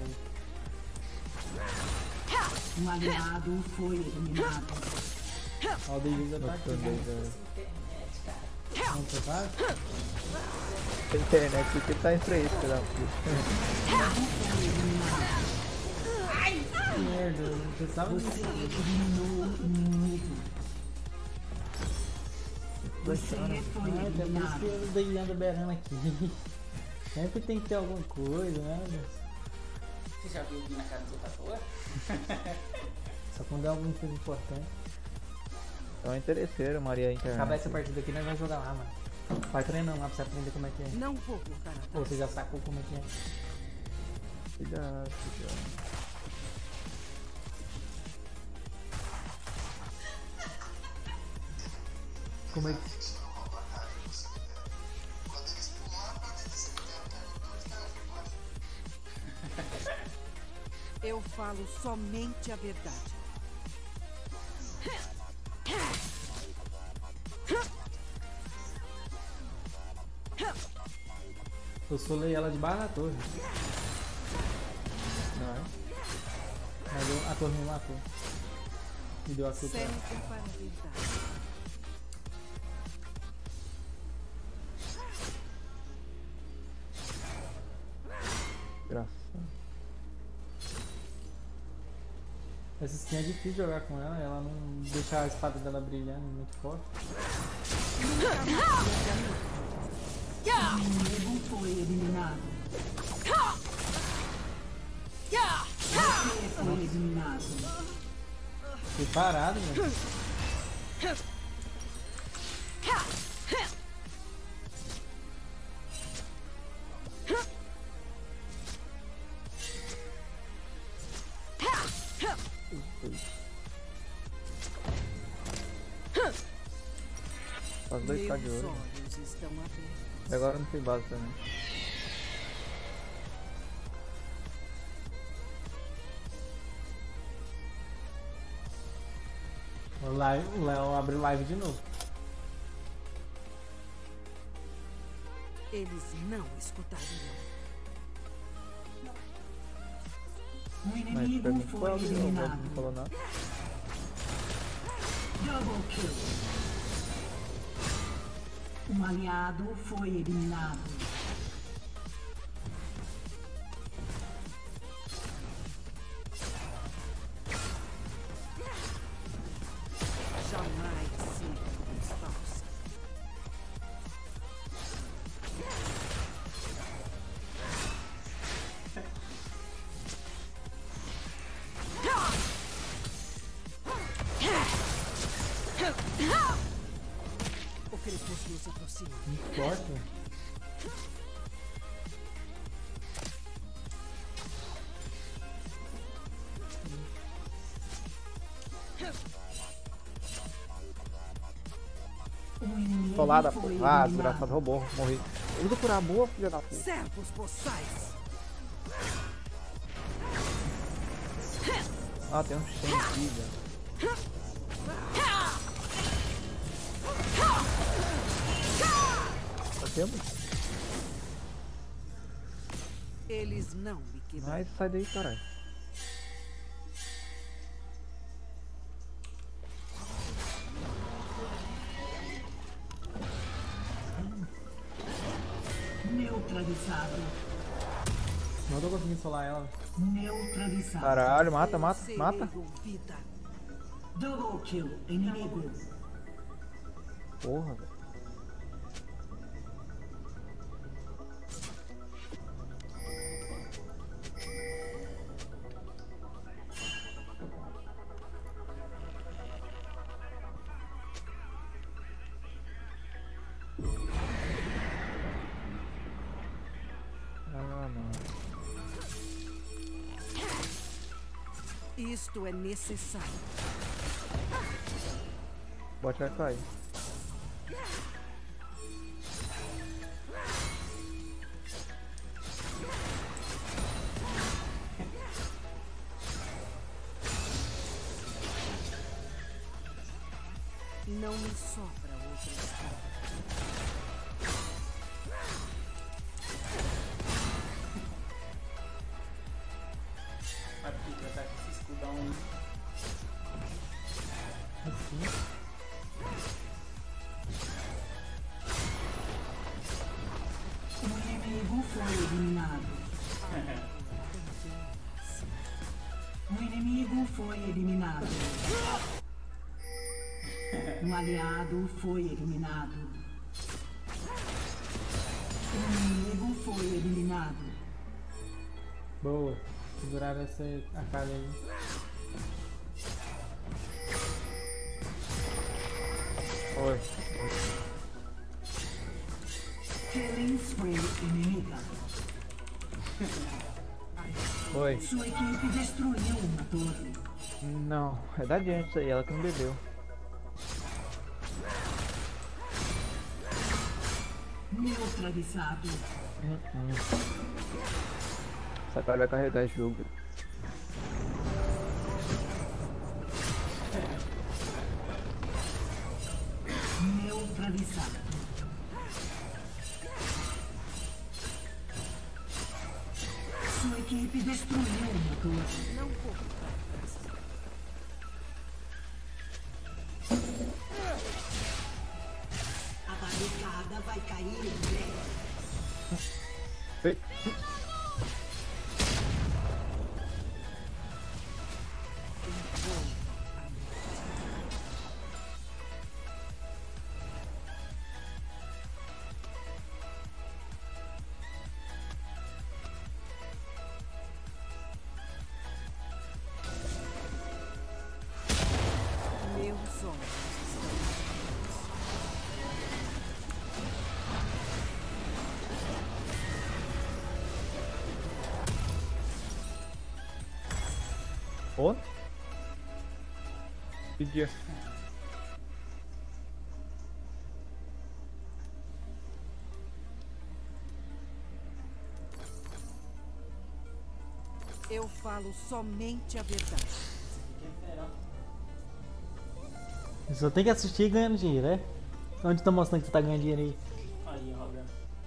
ult. Um aliado foi eliminado. Ó, o David tá aqui. Não prepara? A internet porque tá em frente, filho da puta. Que merda, não precisava disso. Você foi Ah, tem por isso eliminado. que o David anda berrando aqui. Sempre tem que ter alguma coisa, né? Você já viu na cara do outro ator? Só quando é alguma coisa importante. Então é interesseiro, Maria internet. Acabar essa partida aqui, nós vamos jogar lá, mano. Vai treinando lá pra você aprender como é que é. Não vou voltar atrás. Ou você já sacou como é que é. Cuidado, cuidado. Como é que... Eu falo somente a verdade. Eu solei ela debaixo da torre. Não é? Mas eu- a torre me matou. Me deu a culpa. Sempre para a verdade. Graça. Essa skin é difícil jogar com ela, ela não deixa a espada dela brilhando muito forte. O inimigo foi eliminado. Você foi eliminado. Fiquei parado, mano. Faz dois K de Meus ouro. olhos estão abertos. E agora não tem base também. O live- o Léo abriu live de novo. Eles não escutariam. O Mas inimigo pergunta foi qual é o jogo, eliminado. não falou nada. Double kill. Um aliado foi eliminado. Jamais siga os falsos. O crepúsculo se aproxima. Muito forte, velho. O inimigo Solada, foi pô. Ah, eliminado. desgraçado, roubou, morri. Usa curar boa, filha da puta. Servos boçais. Ah, tem um Shen aqui, velho. Tá tendo? Eles não me quebraram. Mas sai daí, caralho. Neutralizado. Não tô conseguindo solar ela. Neutralizado. Caralho, mata, mata, Serei mata. ouvida. Double kill, inimigo. Porra, velho. Ah, não. Isto é necessário. Bot vai cair. Não me sobra outra espada. Vai porque vai estar com esse escudão aí. O inimigo foi eliminado. O inimigo foi eliminado. Um aliado foi eliminado. O inimigo foi eliminado. Boa. Seguraram essa a cara aí. Oi. Killing spree inimiga. Oi. Sua equipe destruiu uma torre. Não, é da gente isso aí, ela que não bebeu. Neutralizado. Hum, hum. Essa cara vai carregar esse jogo. Neutralizado. Sua equipe destruiu uma torre. Não corro para trás. A barricada vai cair em breve. Ei. Meus olhos Ó. Que dia. Eu falo somente a verdade. Você só tem que assistir ganhando dinheiro, né? Onde tá mostrando que você tá ganhando dinheiro aí? Aí, Rogan.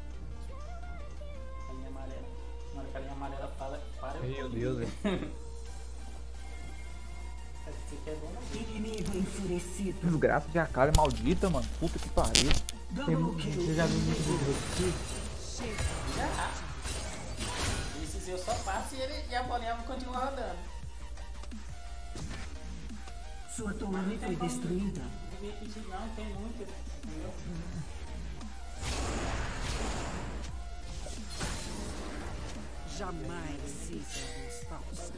A linha amarela. Na hora que a linha amarela fala, para eu. Meu Deus, velho. Você quer bom, né? Inimigo enfurecido. Desgraça de Akali maldita, mano. Puta que pariu. Tem, você já viu muito vídeo repetido? Já. Esses eu só passo e, ele, e a bolinha continua rodando. Sua torre foi destruída. Não devia repetir não, tem muito. Entendeu? Jamais siga a luz falsa.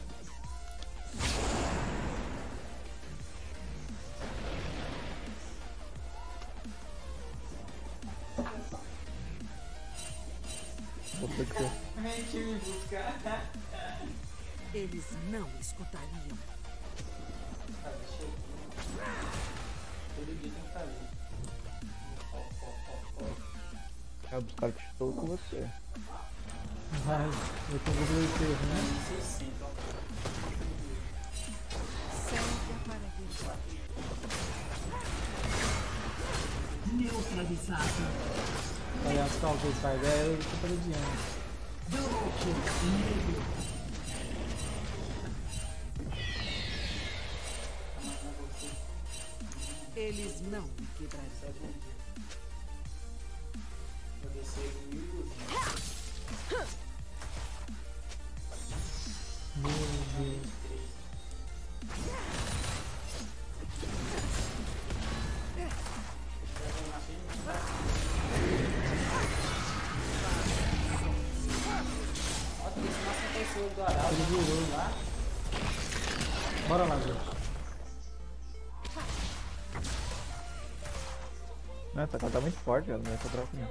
Vou ter que ser. Vem te me buscar. Eles não escutariam. Todo dia tem que fazer. Ó, ó, ó, ó. Eu buscar que estou com você. Vai, eu tô com o teu, né? sessenta, ó. Sempre para ver. Neutralizado. Olha as calças que ele faz, é eu tô parodiando. Double kill. Inimigo. Eles não me quebrarão. Eu descer o mil e duzentos. Meu Deus. Olha que esse nosso terceiro do Arauto. Ele virou. Lá. Bora lá, gente. Não, essa cara tá muito forte, ela não vai contra não.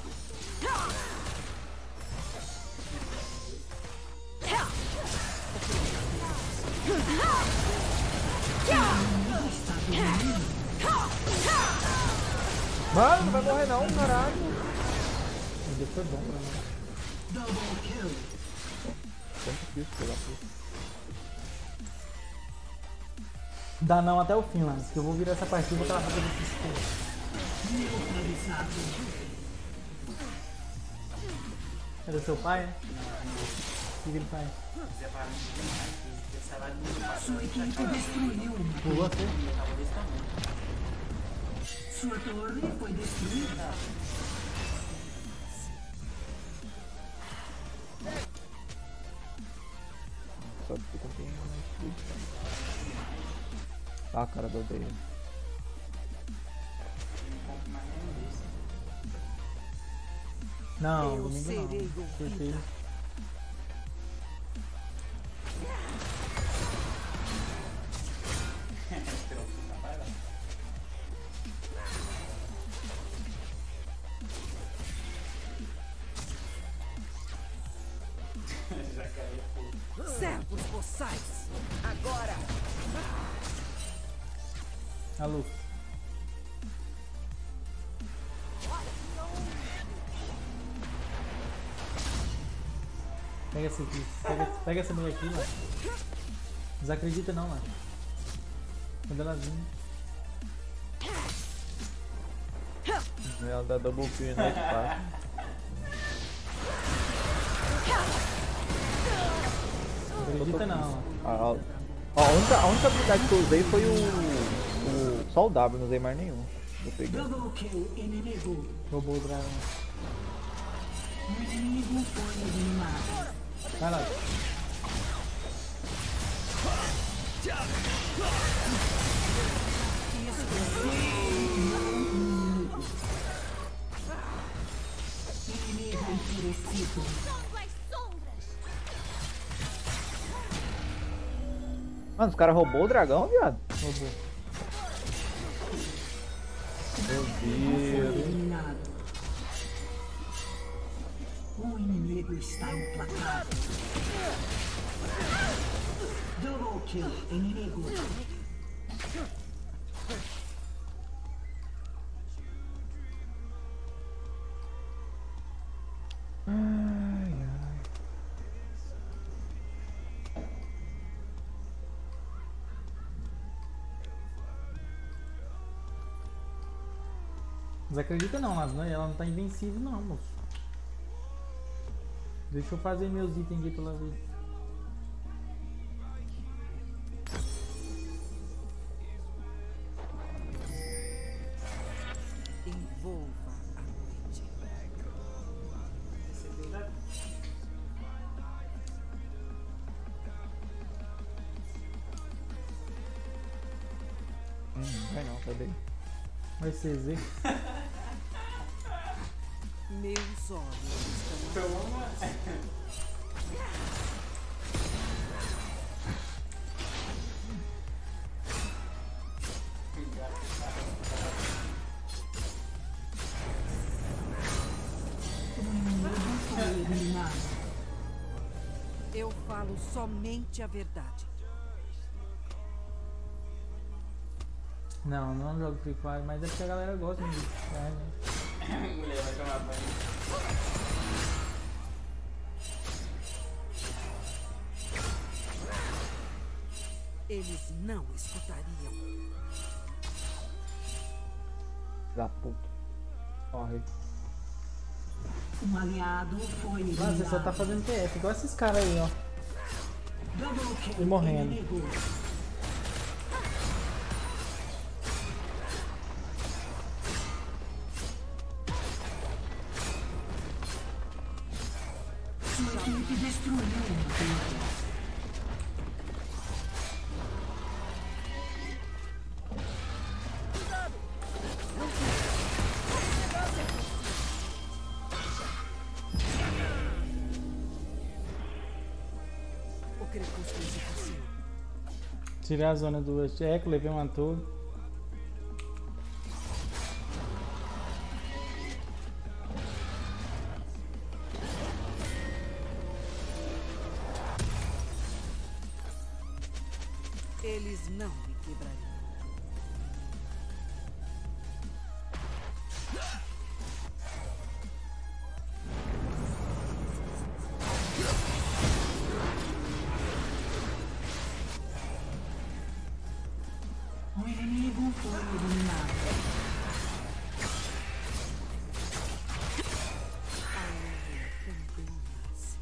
Mano, não vai morrer não, caralho. Ele foi bom pra mim. Double kill. Quanto que isso, filho da puta. Dá não até o fim, Lance, que eu vou virar essa partida e vou estar fazendo esse escudo. Neutralizado. Cadê seu pai, né? O que ele faz? Sua equipe destruiu uma. Pulou aqui? Sua torre foi destruída. Só que fica bem mais difícil. Ah, cara, do odeio. Não, Eu domingo não. serei ouvida. Certeza. Servos boçais. Agora. A Lu. Pega essa aqui. Pega, pega essa mulher aqui, mano. Desacredita não, mano. Quando ela vir. Ela dá double kill no espaço. Não acredita não. A, a, a, única, a única habilidade que eu usei foi o, o. Só o W, não usei mais nenhum. Eu peguei. Double kill inimigo. Roubou o dragão. Um inimigo foi eliminado. Vai lá. Inimigo enfurecido. Mano, os caras roubou o dragão, viado? Roubou. Meu Foi Deus. eliminado. O inimigo está implacável. Double kill inimigo. Ai, ai. Desacredita não, mas não, ela não tá invencível não, moço. Deixa eu fazer meus itens aqui pela vez. Envolva a noite. Hum, vai não, cadê? Vai ser Z. Meus olhos estão eliminado. Eu falo somente a verdade. Não, não jogo Free Fire, mas é porque a galera gosta de Free Fire, né? Mulher vai tomar banho. Eles não escutariam. Da puta. Corre. Um aliado foi eliminado. Nossa, você só tá fazendo T F, igual esses caras aí, ó. Double kill E morrendo. inimigo. Sua equipe destruiu uma torre. O crepúsculo se aproxima. Tirei a zona do Eco, levei uma torre. Eles não me quebrariam. O inimigo foi eliminado. A lua também nasce.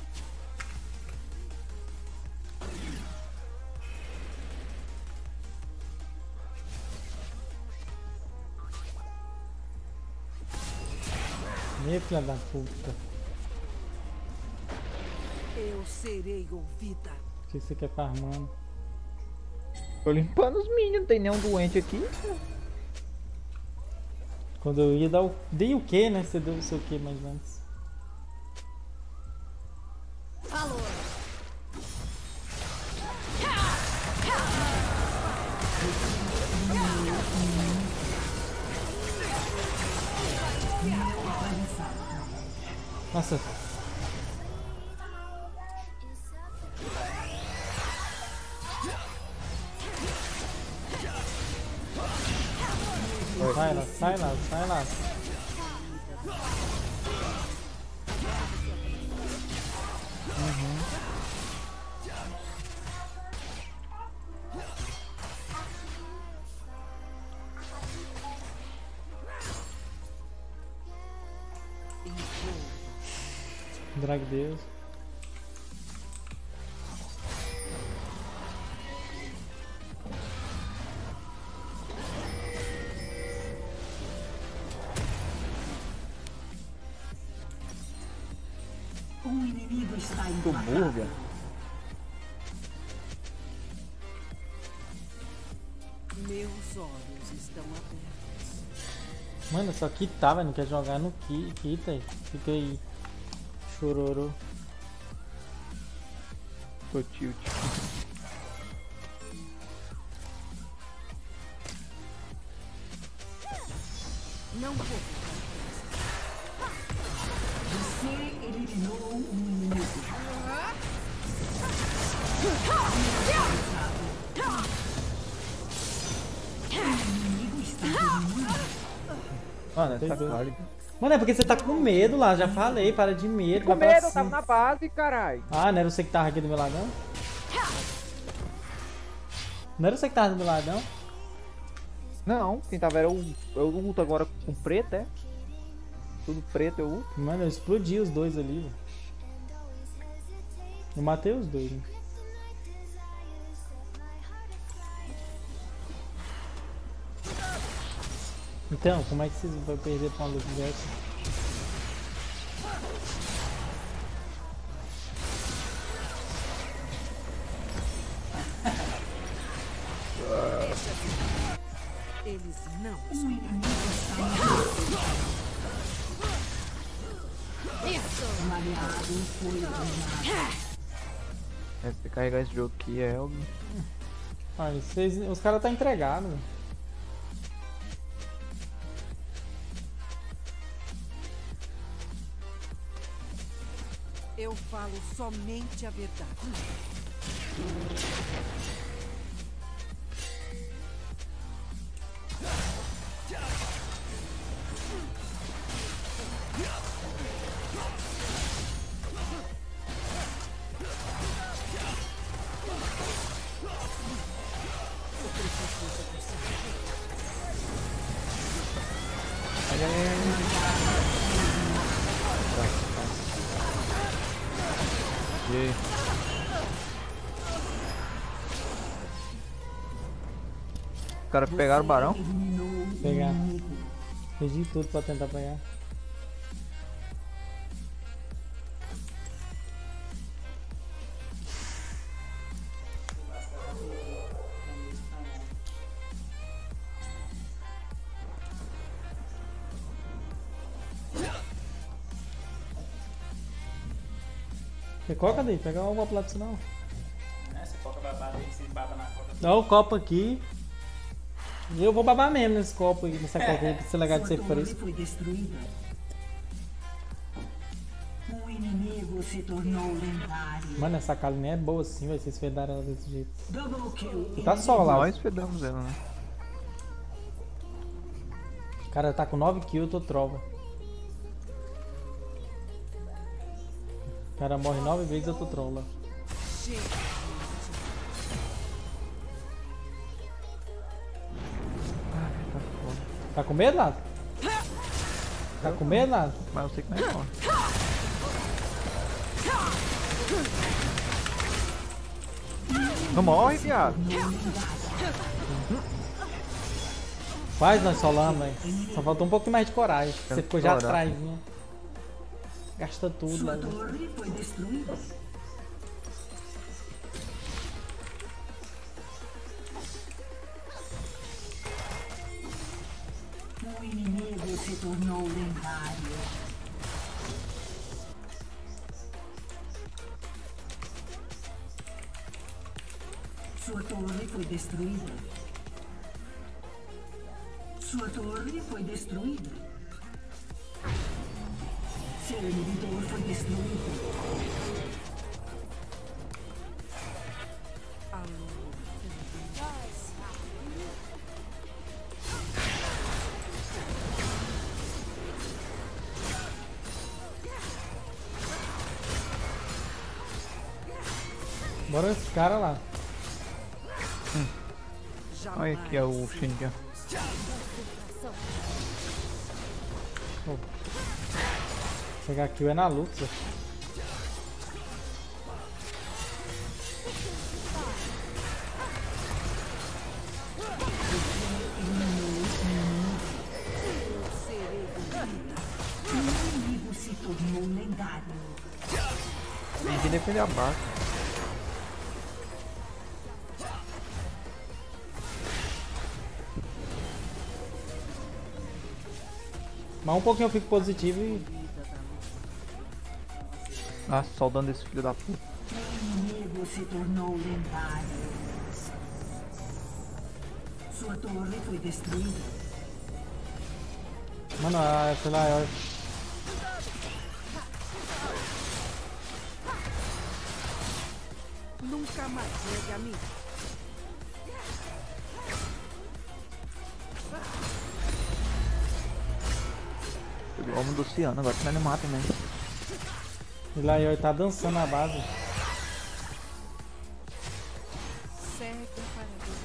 Meu filho da puta. Eu serei ouvida. O que você quer farmando? Tô limpando os minions, não tem nenhum doente aqui. Quando eu ia dar o. Dei o que, né? Você deu o seu que mais antes. Falou. Nossa. Sai lá, sai lá, sai lá. Uhum. Drag Deus. Um inimigo está Tô burro, velho. Meus olhos estão abertos. Mano, só quitar, velho. Não quer jogar no ki- quita aí. Fica aí. Chororô. Tô tilt. Não vou. Você eliminou um inimigo. O inimigo está dominando. Mano, essa Entendeu? Kali. Mano, é porque você tá com medo lá. Já falei. Para de medo. Com vai pra medo, eu cima. tava na base, caralho. Ah, não era você que tava aqui do meu lado, não? Não era você que tava do meu lado, não? Não, quem tava era o. Eu luto agora com preto, é? Tudo preto, eu luto. Mano, eu explodi os dois ali, velho. Eu matei os dois, né? Então, como é que vocês vão perder pra uma luta dessa? Eles não. Um inimigo está Isso! um aliado foi eliminado. É, se carregar esse jogo aqui é óbvio. Olha, vocês, os caras tá entregado, velho. Eu falo somente a verdade. Ai, ai, ai, ai. E aí? Os caras pegaram o barão? Pegar. Fiz de tudo pra tentar pegar. Você coca daí? Pega uma pro lado disso não. Né? Você coloca babado aí, você baba na coca. Dá o copo aqui. E eu vou babar mesmo nesse copo aí, nessa coca aí, pra ser legal de ser Sua torre fresco. foi destruída. Um inimigo se tornou lendário. Mano, essa Kali nem é boa assim, vai vocês fedaram ela desse jeito. Double kill. Tá só lá. Nós fedamos ela, né? O cara tá com nove kills, eu tô trova. O cara morre nove vezes, eu tô trolla. Tá com medo, Lado? Tá com medo, Lado? Mas eu sei que não é morre. Não morre, viado. Faz nós solamos, velho. Só faltou um pouquinho mais de coragem. Você ficou já Chorar. atrás, né? Gasta tudo, Sua Lado. torre foi destruída. Um inimigo se tornou lendário. Sua torre foi destruída. Sua torre foi destruída. Seu inibidor foi destruído. Bora esse cara lá. Olha aqui é o Xinjiang. Pegar kill é na luta. O inimigo se tornou lendário. Tem que defender a base. Mas um pouquinho eu fico positivo e... Ah, só o dano desse filho da puta. O inimigo se tornou lendário. Sua torre foi destruída. Mano, ah, sei lá, eu... Nunca mais chegue a mim. Pegou o homem do Ciano, agora tá no mato mesmo. O Layor tá dançando na base. Segue para Deus.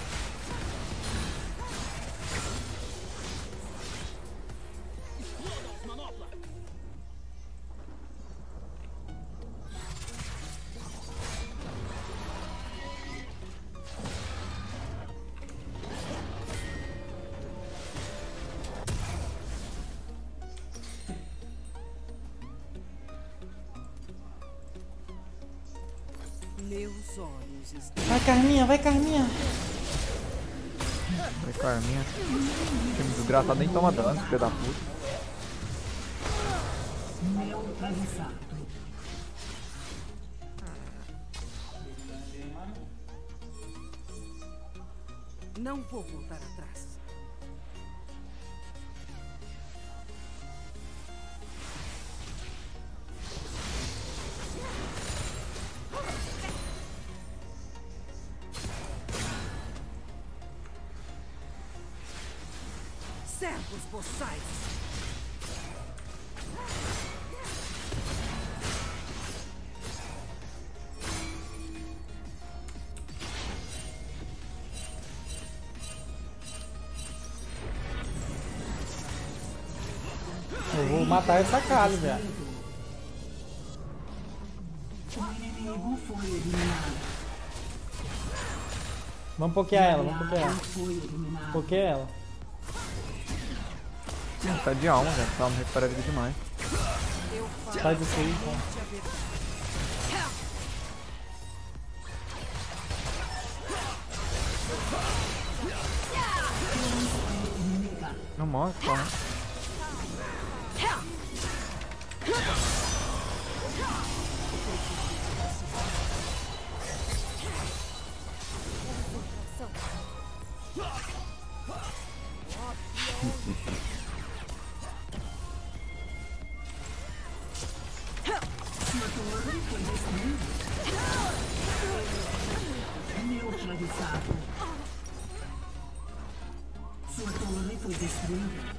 Meus olhos estão. Vai, Carminha, vai, Carminha. Vai, Carminha. O time desgraçado nem toma dano, filho da puta. Neutralizado. Não vou voltar atrás. Servos boçais. Eu vou matar essa Kali, velho. O inimigo foi eliminado. Vamos pokear ela, vamos pokear ela. Foi eliminado. Pokear ela. Hum, tá de alma, velho. Tá, me recupera a vida demais. Faz isso aí, então. Não morre, só, né? Neutralizado. Sua torre foi destruída.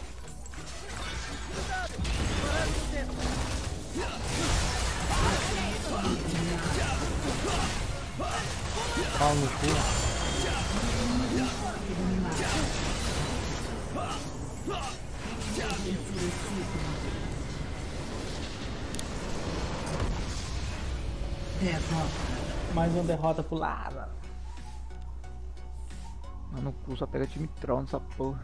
Pau no cu. Derrota. Mais uma derrota pro Lara. Mano, o cu só pega time troll nessa porra.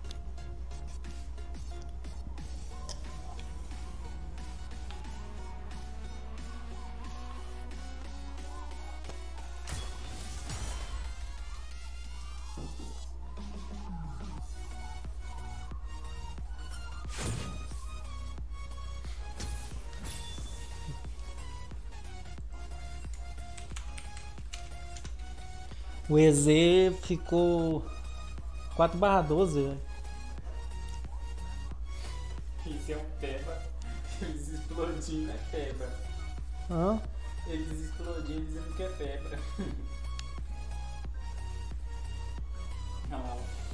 O E Z ficou quatro barra doze, velho. Isso é um peba. Eles explodindo é peba. Hã? Eles explodindo dizendo que é peba. Olha lá.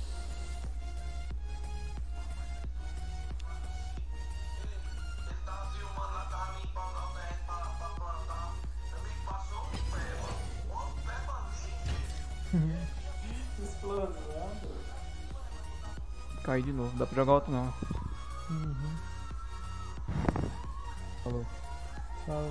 Explosão. Cai de novo, não dá pra jogar outro não. Uhum. Falou. Falou.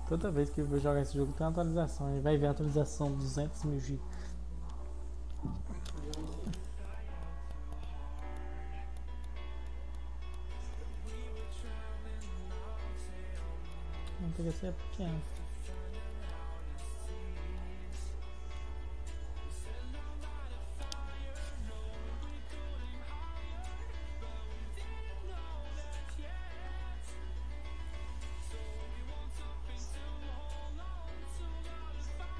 Toda vez que eu vou jogar esse jogo tem uma atualização. E vai ver a atualização de duzentos mil gigas. Não, porque esse é pequeno.